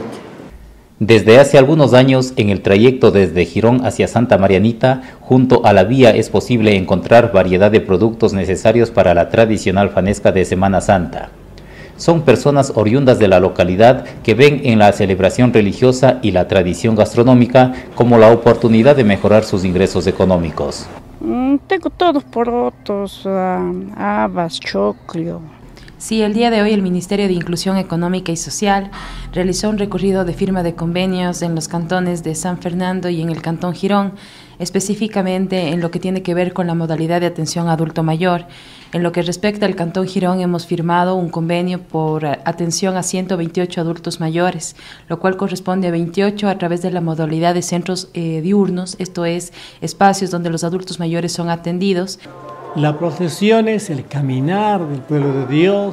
Desde hace algunos años, en el trayecto desde Girón hacia Santa Marianita, junto a la vía es posible encontrar variedad de productos necesarios para la tradicional fanesca de Semana Santa. Son personas oriundas de la localidad que ven en la celebración religiosa y la tradición gastronómica como la oportunidad de mejorar sus ingresos económicos. Mm, tengo todos porotos, uh, habas, choclo. Sí, el día de hoy el Ministerio de Inclusión Económica y Social realizó un recorrido de firma de convenios en los cantones de San Fernando y en el Cantón Girón, específicamente en lo que tiene que ver con la modalidad de atención a adulto mayor. En lo que respecta al Cantón Girón, hemos firmado un convenio por atención a ciento veintiocho adultos mayores, lo cual corresponde a veintiocho a través de la modalidad de centros eh, diurnos, esto es, espacios donde los adultos mayores son atendidos. La procesión es el caminar del pueblo de Dios,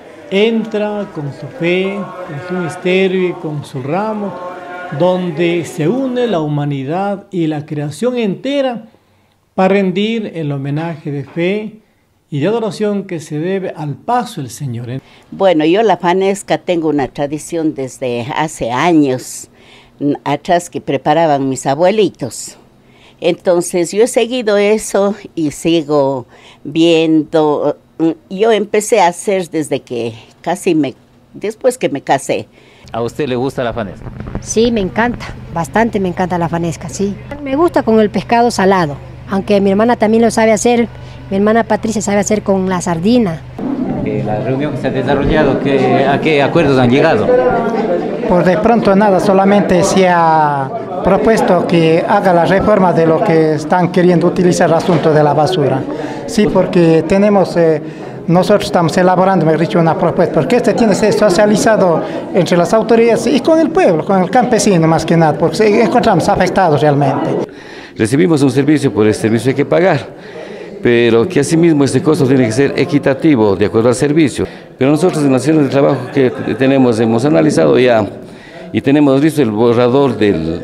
entra con su fe, con su misterio y con su ramo, donde se une la humanidad y la creación entera para rendir el homenaje de fe y de adoración que se debe al paso del Señor. Bueno, yo la fanesca tengo una tradición desde hace años atrás que preparaban mis abuelitos. Entonces yo he seguido eso y sigo viendo. Yo empecé a hacer desde que casi me, después que me casé. ¿A usted le gusta la fanesca? Sí, me encanta, bastante me encanta la fanesca, sí. Me gusta con el pescado salado, aunque mi hermana también lo sabe hacer, mi hermana Patricia sabe hacer con la sardina. Eh, la reunión que se ha desarrollado, ¿qué, ¿a qué acuerdos han llegado? Por de pronto nada, solamente se ha propuesto que haga la reforma de lo que están queriendo utilizar el asunto de la basura. Sí, porque tenemos, eh, nosotros estamos elaborando, me he dicho, una propuesta, porque este tiene que ser socializado entre las autoridades y con el pueblo, con el campesino más que nada, porque encontramos afectados realmente. Recibimos un servicio, por el servicio hay que pagar, pero que asimismo este costo tiene que ser equitativo de acuerdo al servicio. Pero nosotros en las acciones de trabajo que tenemos, hemos analizado ya y tenemos visto el borrador del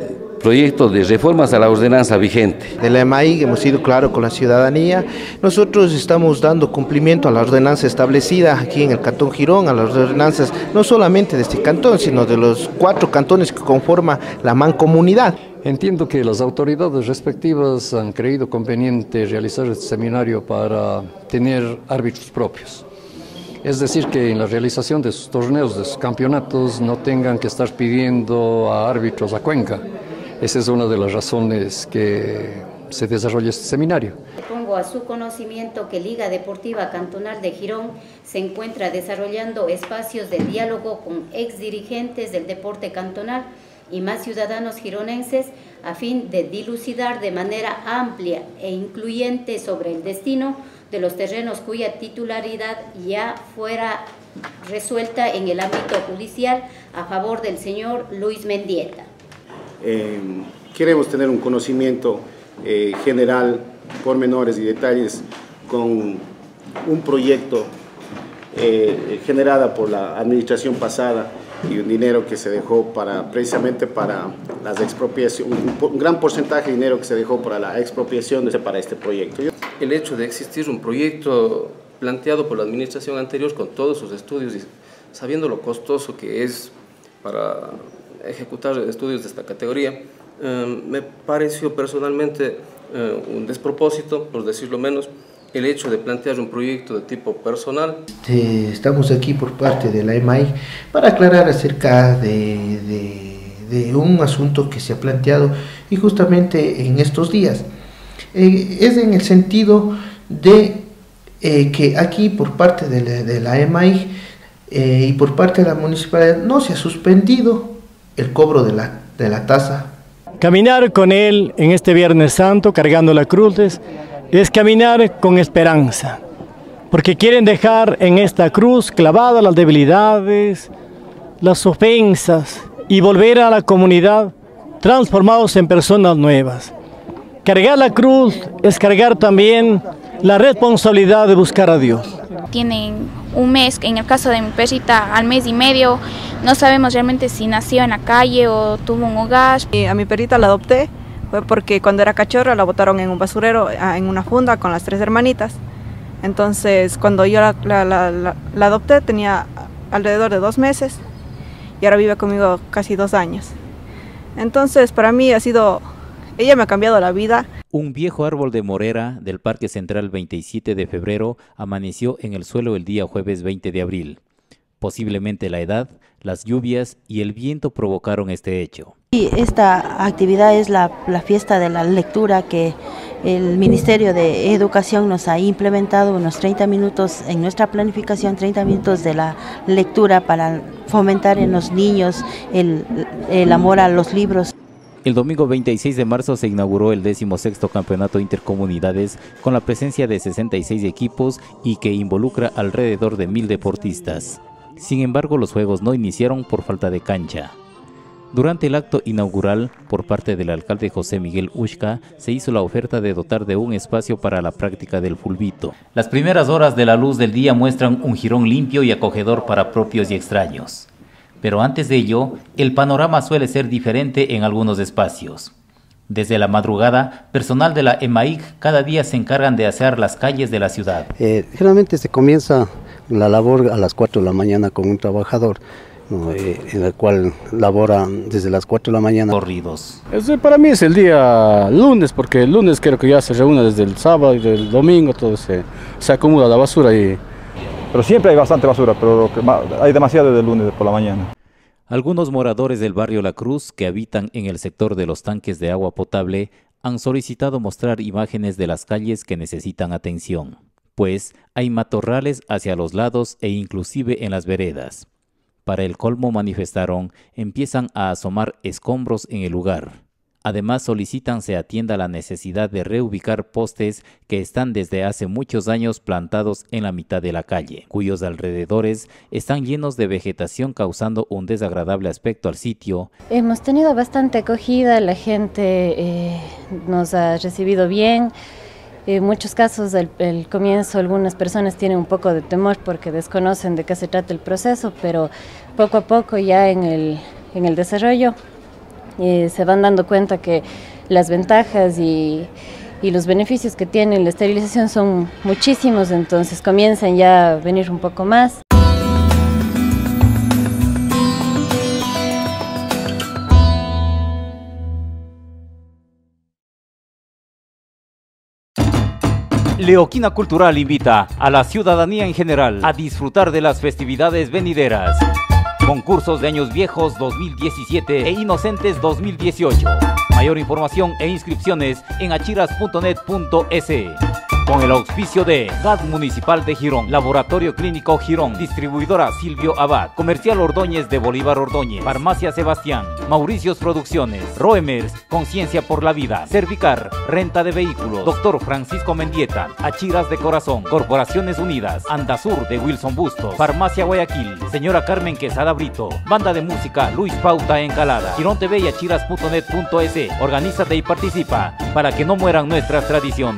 proyecto de reformas a la ordenanza vigente. De la E M A I hemos sido claros con la ciudadanía. Nosotros estamos dando cumplimiento a la ordenanza establecida aquí en el Cantón Girón, a las ordenanzas no solamente de este cantón, sino de los cuatro cantones que conforman la mancomunidad. Entiendo que las autoridades respectivas han creído conveniente realizar este seminario para tener árbitros propios. Es decir, que en la realización de sus torneos, de sus campeonatos, no tengan que estar pidiendo a árbitros a Cuenca. Esa es una de las razones que se desarrolla este seminario. Pongo a su conocimiento que Liga Deportiva Cantonal de Girón se encuentra desarrollando espacios de diálogo con exdirigentes del deporte cantonal y más ciudadanos gironenses a fin de dilucidar de manera amplia e incluyente sobre el destino de los terrenos cuya titularidad ya fuera resuelta en el ámbito judicial a favor del señor Luis Mendieta. Eh, queremos tener un conocimiento eh, general, pormenores y detalles con un proyecto eh, generado por la administración pasada y un dinero que se dejó para, precisamente para las expropiaciones, un, un gran porcentaje de dinero que se dejó para la expropiación de, para este proyecto. El hecho de existir un proyecto planteado por la administración anterior con todos sus estudios y sabiendo lo costoso que es para ejecutar estudios de esta categoría, eh, me pareció personalmente eh, un despropósito, por decirlo menos, el hecho de plantear un proyecto de tipo personal. Estamos aquí por parte de la E M A I para aclarar acerca de, de, de un asunto que se ha planteado y justamente en estos días. Eh, es en el sentido de eh, que aquí por parte de la, de la E M A I eh, y por parte de la municipalidad no se ha suspendido el cobro de la, de la tasa. Caminar con él en este Viernes Santo cargando la cruz es caminar con esperanza, porque quieren dejar en esta cruz clavadas las debilidades, las ofensas y volver a la comunidad transformados en personas nuevas. Cargar la cruz es cargar también la responsabilidad de buscar a Dios. Tienen un mes, en el caso de mi perrita al mes y medio, no sabemos realmente si nació en la calle o tuvo un hogar. A mi perrita la adopté, fue porque cuando era cachorra la botaron en un basurero, en una funda con las tres hermanitas. Entonces cuando yo la, la, la, la adopté tenía alrededor de dos meses y ahora vive conmigo casi dos años. Entonces para mí ha sido, ella me ha cambiado la vida. Un viejo árbol de morera del Parque Central veintisiete de febrero amaneció en el suelo el día jueves veinte de abril. Posiblemente la edad, las lluvias y el viento provocaron este hecho. Esta actividad es la, la fiesta de la lectura que el Ministerio de Educación nos ha implementado unos treinta minutos en nuestra planificación, treinta minutos de la lectura para fomentar en los niños el, el amor a los libros. El domingo veintiséis de marzo se inauguró el decimosexto Campeonato Intercomunidades con la presencia de sesenta y seis equipos y que involucra alrededor de mil deportistas. Sin embargo, los juegos no iniciaron por falta de cancha. Durante el acto inaugural, por parte del alcalde José Miguel Ushka, se hizo la oferta de dotar de un espacio para la práctica del fulbito. Las primeras horas de la luz del día muestran un Girón limpio y acogedor para propios y extraños. Pero antes de ello, el panorama suele ser diferente en algunos espacios. Desde la madrugada, personal de la E M A I C cada día se encargan de asear las calles de la ciudad. Eh, generalmente se comienza la labor a las cuatro de la mañana con un trabajador, ¿no? eh, en el cual labora desde las cuatro de la mañana. Corridos. Ese para mí es el día lunes, porque el lunes creo que ya se reúne desde el sábado y el domingo, todo se, se acumula la basura y... Pero siempre hay bastante basura, pero hay demasiado desde el lunes por la mañana. Algunos moradores del barrio La Cruz, que habitan en el sector de los tanques de agua potable, han solicitado mostrar imágenes de las calles que necesitan atención, pues hay matorrales hacia los lados e inclusive en las veredas. Para el colmo, manifestaron, empiezan a asomar escombros en el lugar. Además, solicitan se atienda la necesidad de reubicar postes que están desde hace muchos años plantados en la mitad de la calle, cuyos alrededores están llenos de vegetación causando un desagradable aspecto al sitio. Hemos tenido bastante acogida, la gente eh, nos ha recibido bien. En muchos casos, al el, el comienzo, algunas personas tienen un poco de temor porque desconocen de qué se trata el proceso, pero poco a poco ya en el, en el desarrollo eh, se van dando cuenta que las ventajas y, y los beneficios que tiene la esterilización son muchísimos, entonces comienzan ya a venir un poco más. Leoquina Cultural invita a la ciudadanía en general a disfrutar de las festividades venideras. Concursos de Años Viejos dos mil diecisiete e Inocentes dos mil dieciocho. Mayor información e inscripciones en achiras punto net punto es. Con el auspicio de G A D Municipal de Girón, Laboratorio Clínico Girón, Distribuidora Silvio Abad, Comercial Ordóñez de Bolívar Ordóñez, Farmacia Sebastián, Mauricios Producciones, Roemers, Conciencia por la Vida, Cervicar, Renta de Vehículos, Doctor Francisco Mendieta, Achiras de Corazón, Corporaciones Unidas, Andasur de Wilson Bustos, Farmacia Guayaquil, Señora Carmen Quesada Brito, Banda de Música Luis Pauta Encalada, Girón T V y achiras punto net punto es. Organízate y participa para que no mueran nuestras tradiciones.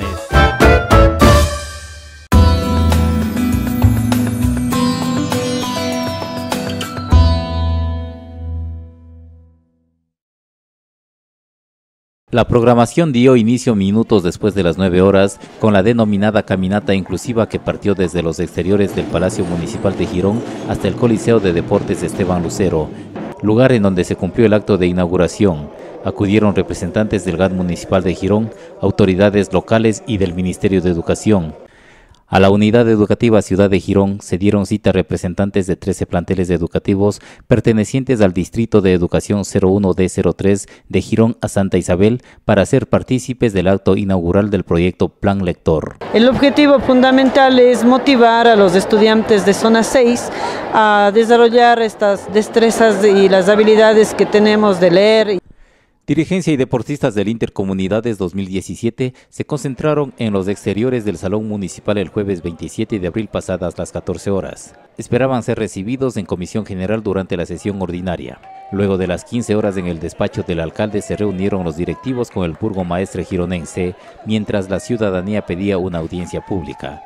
La programación dio inicio minutos después de las nueve horas con la denominada caminata inclusiva que partió desde los exteriores del Palacio Municipal de Girón hasta el Coliseo de Deportes Esteban Lucero, lugar en donde se cumplió el acto de inauguración. Acudieron representantes del G A D Municipal de Girón, autoridades locales y del Ministerio de Educación. A la Unidad Educativa Ciudad de Girón se dieron cita representantes de trece planteles educativos pertenecientes al Distrito de Educación cero uno D cero tres de Girón a Santa Isabel para ser partícipes del acto inaugural del proyecto Plan Lector. El objetivo fundamental es motivar a los estudiantes de zona seis a desarrollar estas destrezas y las habilidades que tenemos de leer. Dirigencia y deportistas del Intercomunidades dos mil diecisiete se concentraron en los exteriores del Salón Municipal el jueves veintisiete de abril pasadas las catorce horas. Esperaban ser recibidos en Comisión General durante la sesión ordinaria. Luego de las quince horas en el despacho del alcalde se reunieron los directivos con el burgomaestre gironense, mientras la ciudadanía pedía una audiencia pública.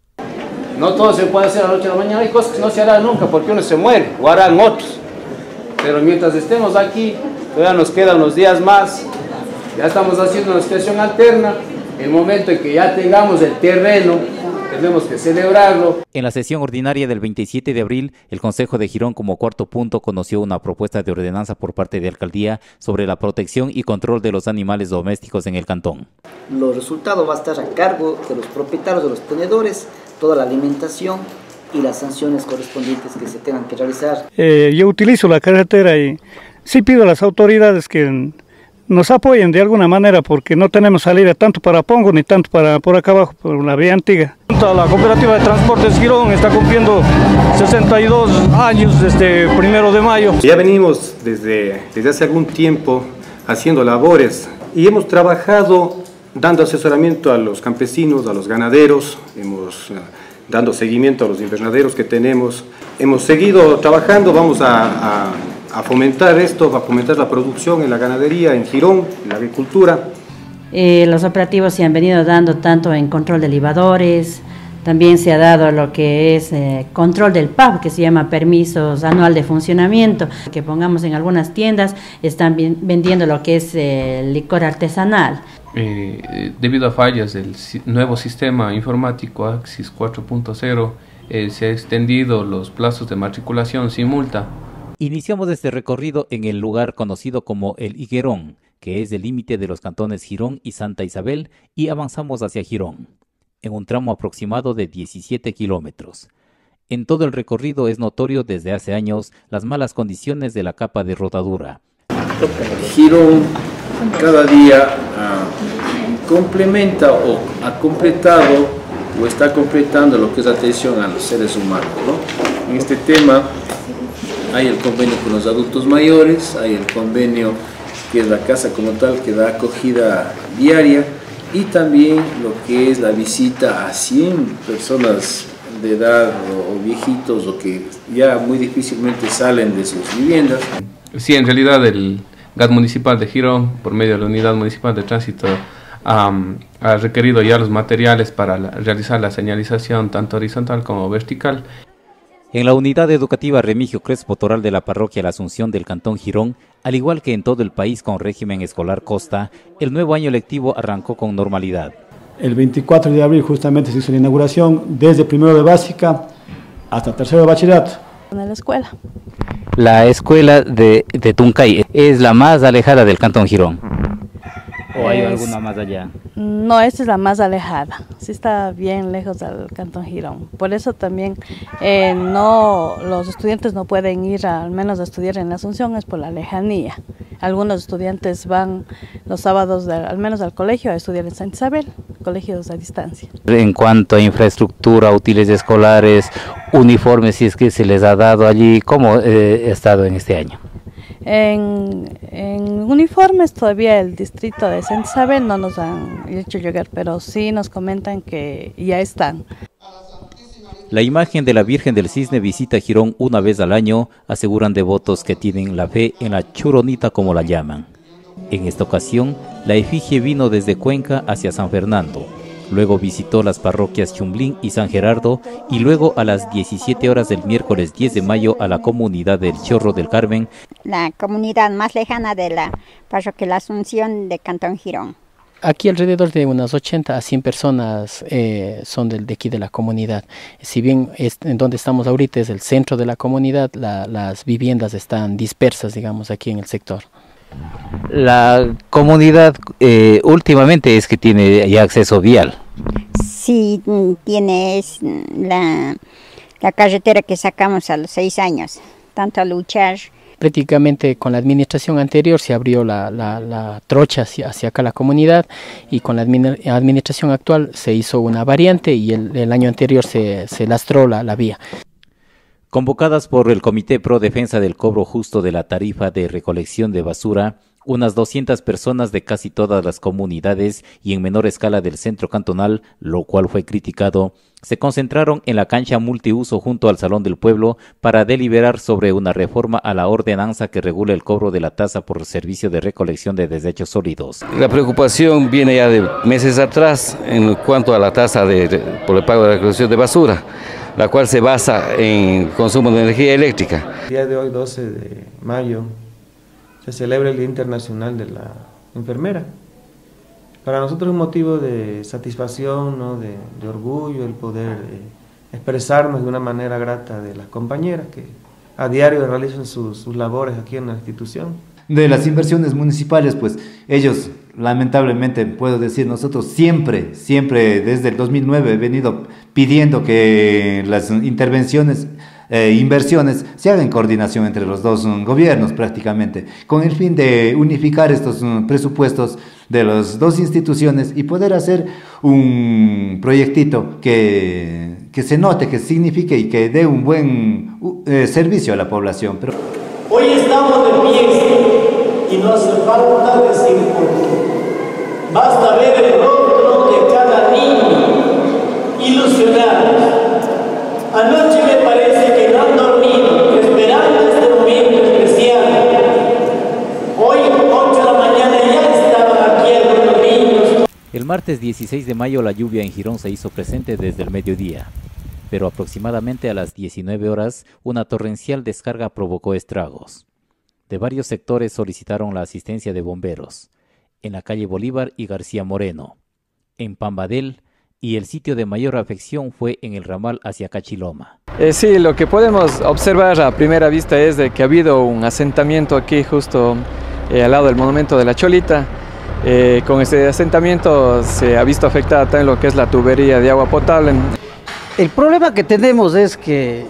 No todo se puede hacer a la noche a la mañana, hay cosas que no se harán nunca porque uno se muere, o harán otros. Pero mientras estemos aquí, todavía nos quedan unos días más, ya estamos haciendo una situación alterna, el momento en que ya tengamos el terreno, tenemos que celebrarlo. En la sesión ordinaria del veintisiete de abril, el Consejo de Girón como cuarto punto conoció una propuesta de ordenanza por parte de Alcaldía sobre la protección y control de los animales domésticos en el cantón. Los resultados va a estar a cargo de los propietarios de los tenedores, toda la alimentación y las sanciones correspondientes que se tengan que realizar. Eh, yo utilizo la carretera y sí pido a las autoridades que nos apoyen de alguna manera porque no tenemos salida tanto para Pongo ni tanto para por acá abajo, por la vía antigua. La Cooperativa de Transportes Girón está cumpliendo sesenta y dos años desde primero de mayo. Ya venimos desde, desde hace algún tiempo haciendo labores y hemos trabajado dando asesoramiento a los campesinos, a los ganaderos, hemos dando seguimiento a los invernaderos que tenemos. Hemos seguido trabajando, vamos a, a, a fomentar esto, a fomentar la producción en la ganadería, en Girón, en la agricultura. Eh, los operativos se han venido dando tanto en control de libadores, también se ha dado lo que es eh, control del P A B, que se llama permisos anual de funcionamiento, que pongamos en algunas tiendas, están vendiendo lo que es eh, licor artesanal. Eh, debido a fallas del nuevo sistema informático Axis cuatro punto cero, eh, se ha extendido los plazos de matriculación sin multa. Iniciamos este recorrido en el lugar conocido como el Higuerón, que es el límite de los cantones Girón y Santa Isabel, y avanzamos hacia Girón, en un tramo aproximado de diecisiete kilómetros. En todo el recorrido es notorio desde hace años las malas condiciones de la capa de rodadura. Girón cada día uh, complementa o ha completado o está completando lo que es atención a los seres humanos, ¿no? En este tema hay el convenio con los adultos mayores, hay el convenio que es la casa como tal que da acogida diaria y también lo que es la visita a cien personas de edad o, o viejitos o que ya muy difícilmente salen de sus viviendas. Sí, en realidad el G A D Municipal de Girón, por medio de la Unidad Municipal de Tránsito, um, ha requerido ya los materiales para la, realizar la señalización tanto horizontal como vertical. En la unidad educativa Remigio Crespo Toral de la parroquia La Asunción del Cantón Girón, Al igual que en todo el país con régimen escolar Costa, el nuevo año lectivo arrancó con normalidad. El veinticuatro de abril justamente se hizo la inauguración desde primero de básica hasta tercero de bachillerato. En la escuela. La escuela de, de Tuncay es la más alejada del Cantón Girón. ¿O hay Es- alguna más allá? No, esta es la más alejada, sí está bien lejos del Cantón Girón. Por eso también eh, no, los estudiantes no pueden ir a, al menos a estudiar en la Asunción, es por la lejanía. Algunos estudiantes van los sábados de- al menos al colegio a estudiar en Santa Isabel, colegios a distancia. En cuanto a infraestructura, útiles escolares, uniformes, si es que se les ha dado allí, ¿cómo eh, ha estado en este año? En, en uniformes todavía el distrito de Santa Isabel no nos han hecho llegar, pero sí nos comentan que ya están. La imagen de la Virgen del Cisne visita Girón una vez al año, aseguran devotos que tienen la fe en la Churonita como la llaman. En esta ocasión, la efigie vino desde Cuenca hacia San Fernando. Luego visitó las parroquias Chumblín y San Gerardo y luego a las diecisiete horas del miércoles diez de mayo a la comunidad del Chorro del Carmen. La comunidad más lejana de la parroquia La Asunción de Cantón Girón. Aquí alrededor de unas ochenta a cien personas eh, son del, de aquí de la comunidad. Si bien es, en donde estamos ahorita es el centro de la comunidad, la, las viviendas están dispersas, digamos, aquí en el sector. La comunidad eh, últimamente es que tiene ya acceso vial. Sí, mm, tiene es, mm, la, la carretera que sacamos a los seis años, tanto a luchar. Prácticamente con la administración anterior se abrió la, la, la trocha hacia, hacia acá la comunidad y con la admin- administración actual se hizo una variante y el, el año anterior se, se lastró la, la vía. Convocadas por el Comité Pro Defensa del Cobro Justo de la Tarifa de Recolección de Basura, unas doscientas personas de casi todas las comunidades y en menor escala del centro cantonal, lo cual fue criticado, se concentraron en la cancha multiuso junto al Salón del Pueblo para deliberar sobre una reforma a la ordenanza que regula el cobro de la tasa por servicio de recolección de desechos sólidos. La preocupación viene ya de meses atrás en cuanto a la tasa de, de- por el pago de recolección de basura, la cual se basa en consumo de energía eléctrica. El día de hoy, doce de mayo, se celebra el Día Internacional de la Enfermera. Para nosotros es un motivo de satisfacción, ¿no? de, de orgullo, el poder eh, expresarnos de una manera grata de las compañeras que a diario realizan sus, sus labores aquí en la institución. De las inversiones municipales, pues ellos, lamentablemente, puedo decir, nosotros siempre, siempre desde el dos mil nueve he venido pidiendo que las intervenciones, eh, inversiones, se hagan en coordinación entre los dos um, gobiernos prácticamente, con el fin de unificar estos um, presupuestos de las dos instituciones y poder hacer un proyectito que, que se note, que signifique y que dé un buen uh, eh, servicio a la población. Pero hoy estamos de fiesta y no hace falta decir por qué. Basta ver el rostro de cada niño ilusionado. Anoche me parece que no han dormido, esperando este momento especial. Hoy, ocho de la mañana, ya estaban aquí algunos niños. El martes dieciséis de mayo la lluvia en Girón se hizo presente desde el mediodía, pero aproximadamente a las diecinueve horas una torrencial descarga provocó estragos. De varios sectores solicitaron la asistencia de bomberos, en la calle Bolívar y García Moreno, en Pambadel, y el sitio de mayor afección fue en el ramal hacia Cachiloma. Eh, sí, lo que podemos observar a primera vista es de que ha habido un asentamiento aquí justo eh, al lado del monumento de la Cholita. Eh, con este asentamiento se ha visto afectada también lo que es la tubería de agua potable. El problema que tenemos es que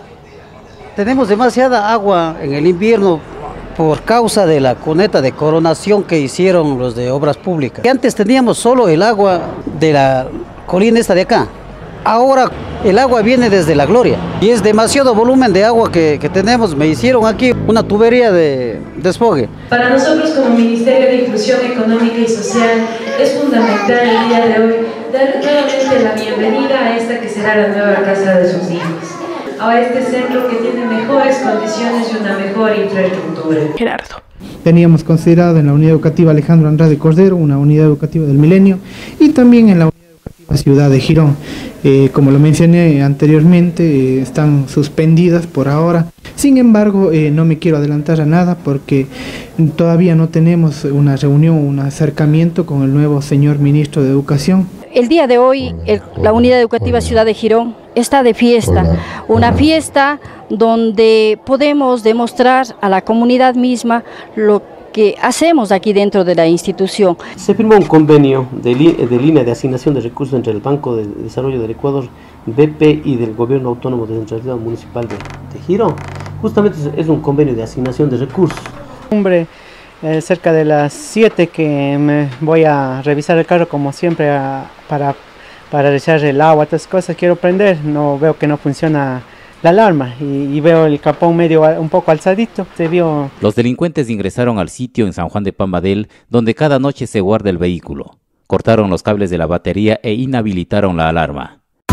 tenemos demasiada agua en el invierno por causa de la cuneta de coronación que hicieron los de Obras Públicas. Antes teníamos solo el agua de la colina esta de acá. Ahora el agua viene desde La Gloria y es demasiado volumen de agua que, que tenemos. Me hicieron aquí una tubería de desfogue. Para nosotros como Ministerio de Inclusión Económica y Social es fundamental el día de hoy dar nuevamente la bienvenida a esta que será la nueva casa de sus hijos, a este centro que tiene mejores condiciones y una mejor infraestructura. Gerardo. Teníamos considerado en la unidad educativa Alejandro Andrade Cordero, una unidad educativa del Milenio, y también en la unidad educativa Ciudad de Girón. Eh, como lo mencioné anteriormente, eh, están suspendidas por ahora. Sin embargo, eh, no me quiero adelantar a nada porque todavía no tenemos una reunión, un acercamiento con el nuevo señor ministro de Educación. El día de hoy, el, la Unidad Educativa Ciudad de Girón está de fiesta, una fiesta donde podemos demostrar a la comunidad misma lo que hacemos aquí dentro de la institución. Se firmó un convenio de, de línea de asignación de recursos entre el Banco de Desarrollo del Ecuador, B P, y del Gobierno Autónomo Descentralizado Municipal de, de Girón. Justamente es un convenio de asignación de recursos. Hombre, eh, cerca de las siete que me voy a revisar el carro como siempre a, para, para echar el agua, otras cosas quiero prender, no veo que no funciona la alarma y, y veo el capón medio un poco alzadito. Se vio. Los delincuentes ingresaron al sitio en San Juan de Pambadel, donde cada noche se guarda el vehículo. Cortaron los cables de la batería e inhabilitaron la alarma.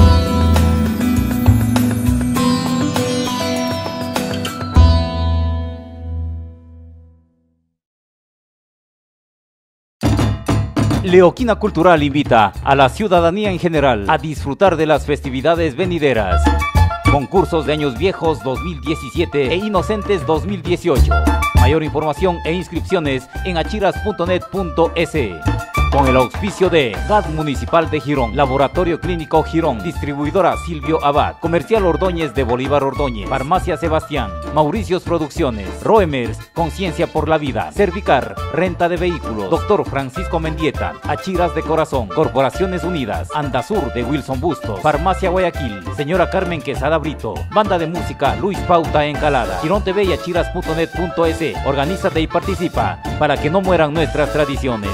Leoquina Cultural invita a la ciudadanía en general a disfrutar de las festividades venideras. Concursos de Años Viejos dos mil diecisiete e Inocentes dos mil dieciocho. Mayor información e inscripciones en achiras punto net punto es. Con el auspicio de G A D Municipal de Girón, Laboratorio Clínico Girón, Distribuidora Silvio Abad, Comercial Ordóñez de Bolívar Ordóñez, Farmacia Sebastián, Mauricios Producciones, Roemers, Conciencia por la Vida, Cervicar, Renta de Vehículos, Doctor Francisco Mendieta, Achiras de Corazón, Corporaciones Unidas, Andasur de Wilson Bustos, Farmacia Guayaquil, Señora Carmen Quesada Brito, Banda de Música Luis Pauta Encalada, Girón T V y achiras punto net punto es. Organízate y participa para que no mueran nuestras tradiciones.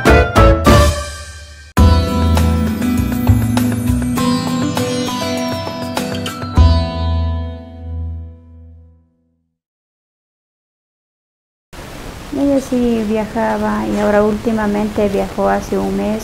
Ella sí viajaba y ahora últimamente viajó hace un mes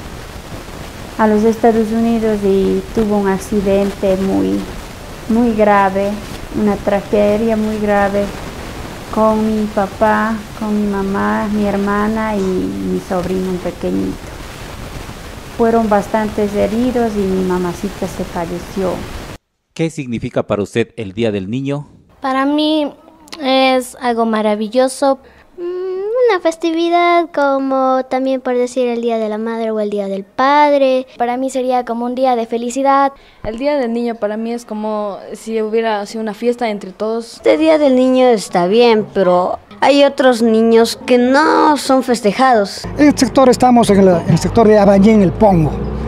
a los Estados Unidos y tuvo un accidente muy, muy grave, una tragedia muy grave con mi papá, con mi mamá, mi hermana y mi sobrino pequeñito. Fueron bastantes heridos y mi mamacita se falleció. ¿Qué significa para usted el Día del Niño? Para mí es algo maravilloso. Una festividad como también por decir el Día de la Madre o el Día del Padre. Para mí sería como un día de felicidad. El Día del Niño para mí es como si hubiera sido una fiesta entre todos. Este Día del Niño está bien, pero hay otros niños que no son festejados. En el sector estamos en el, en el sector de Aballén, el Pongo.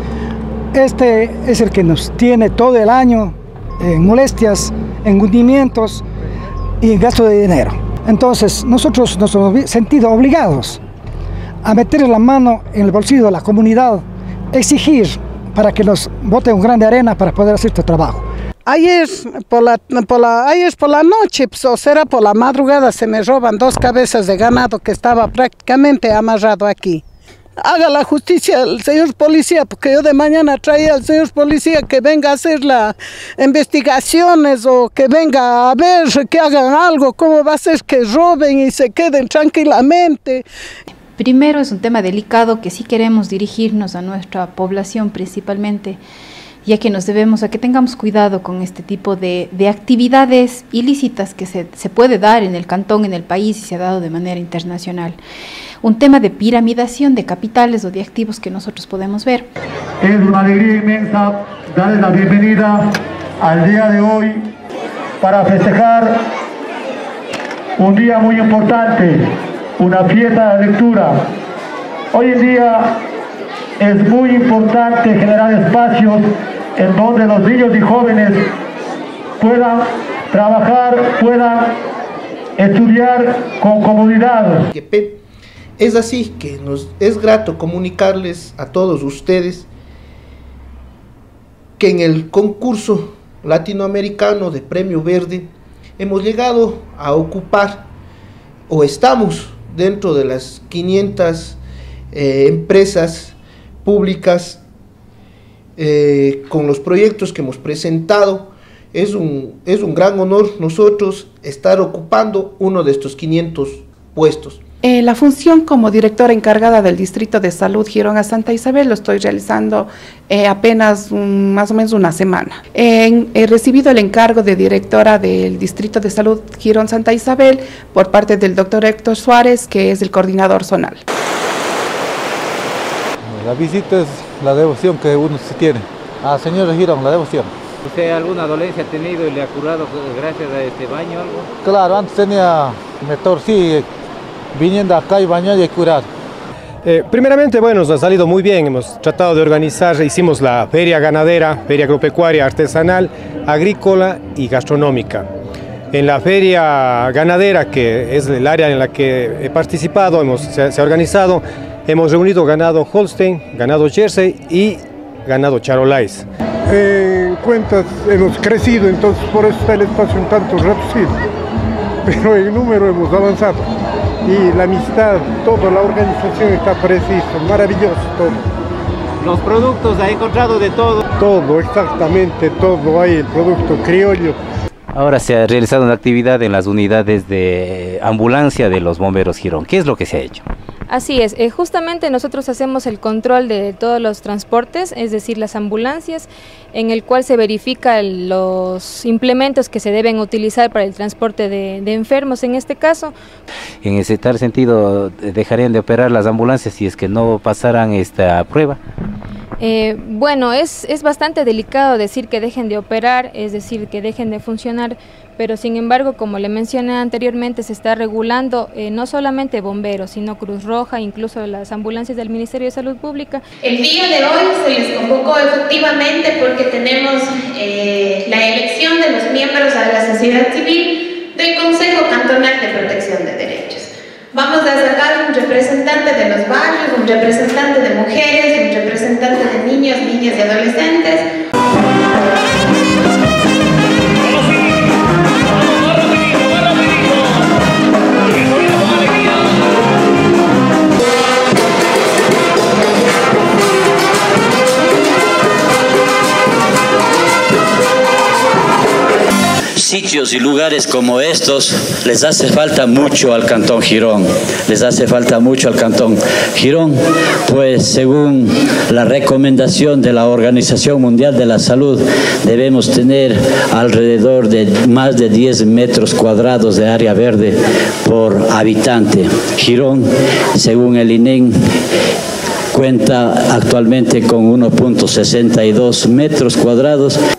Este es el que nos tiene todo el año en molestias, en hundimientos y en gasto de dinero. Entonces, nosotros nos hemos sentido obligados a meter la mano en el bolsillo de la comunidad, exigir para que nos bote un grano de arena para poder hacer este trabajo. Ayer por la, por la, ayer por la noche, pues, o será por la madrugada, se me roban dos cabezas de ganado que estaba prácticamente amarrado aquí. Haga la justicia el señor policía, porque yo de mañana traía al señor policía que venga a hacer las investigaciones o que venga a ver, que hagan algo. ¿Cómo va a ser que roben y se queden tranquilamente? Primero es un tema delicado que sí queremos dirigirnos a nuestra población principalmente, ya que nos debemos a que tengamos cuidado con este tipo de, de actividades ilícitas que se, se puede dar en el cantón, en el país y se ha dado de manera internacional. Un tema de piramidación de capitales o de activos que nosotros podemos ver. Es una alegría inmensa darles la bienvenida al día de hoy para festejar un día muy importante, una fiesta de lectura. Hoy en día es muy importante generar espacios en donde los niños y jóvenes puedan trabajar, puedan estudiar con comodidad. Es así que nos es grato comunicarles a todos ustedes que en el concurso latinoamericano de Premio Verde hemos llegado a ocupar o estamos dentro de las quinientas eh, empresas públicas eh, con los proyectos que hemos presentado. Es un, es un gran honor nosotros estar ocupando uno de estos quinientos puestos. Eh, la función como directora encargada del Distrito de Salud Girón a Santa Isabel lo estoy realizando eh, apenas un, más o menos una semana. Eh, he recibido el encargo de directora del Distrito de Salud Girón Santa Isabel por parte del doctor Héctor Suárez, que es el coordinador zonal. La visita es la devoción que uno se tiene. Ah, señor Girón, la devoción. ¿Usted alguna dolencia ha tenido y le ha curado gracias a este baño o algo? Claro, antes tenía, me torcí viniendo acá y bañar y curar. Eh, primeramente, bueno, nos ha salido muy bien, hemos tratado de organizar, hicimos la feria ganadera, feria agropecuaria, artesanal, agrícola y gastronómica. En la feria ganadera, que es el área en la que he participado, hemos, se, se ha organizado, hemos reunido ganado Holstein, ganado Jersey y ganado Charolais. En cuentas hemos crecido, entonces por eso está el espacio un tanto reducido, pero en número hemos avanzado. Y la amistad, toda la organización está precisa, maravilloso todo. Los productos, ha encontrado de todo. Todo, exactamente todo, hay el producto criollo. Ahora se ha realizado una actividad en las unidades de ambulancia de los bomberos Girón. ¿Qué es lo que se ha hecho? Así es, eh, justamente nosotros hacemos el control de todos los transportes, es decir, las ambulancias, en el cual se verifican los implementos que se deben utilizar para el transporte de, de enfermos en este caso. En ese tal sentido, ¿dejarían de operar las ambulancias si es que no pasaran esta prueba? Eh, bueno, es, es bastante delicado decir que dejen de operar, es decir, que dejen de funcionar, pero sin embargo, como le mencioné anteriormente, se está regulando eh, no solamente bomberos, sino Cruz Roja, incluso las ambulancias del Ministerio de Salud Pública. El día de hoy se les convocó efectivamente porque tenemos eh, la elección de los miembros a la sociedad civil del Consejo Cantonal de Protección de Derechos. Vamos a sacar un representante de los barrios, un representante de mujeres, un representante de niños, niñas y adolescentes. Sitios y lugares como estos les hace falta mucho al Cantón Girón, les hace falta mucho al Cantón Girón, pues según la recomendación de la Organización Mundial de la Salud debemos tener alrededor de más de diez metros cuadrados de área verde por habitante. Girón, según el I N E M, cuenta actualmente con uno punto sesenta y dos metros cuadrados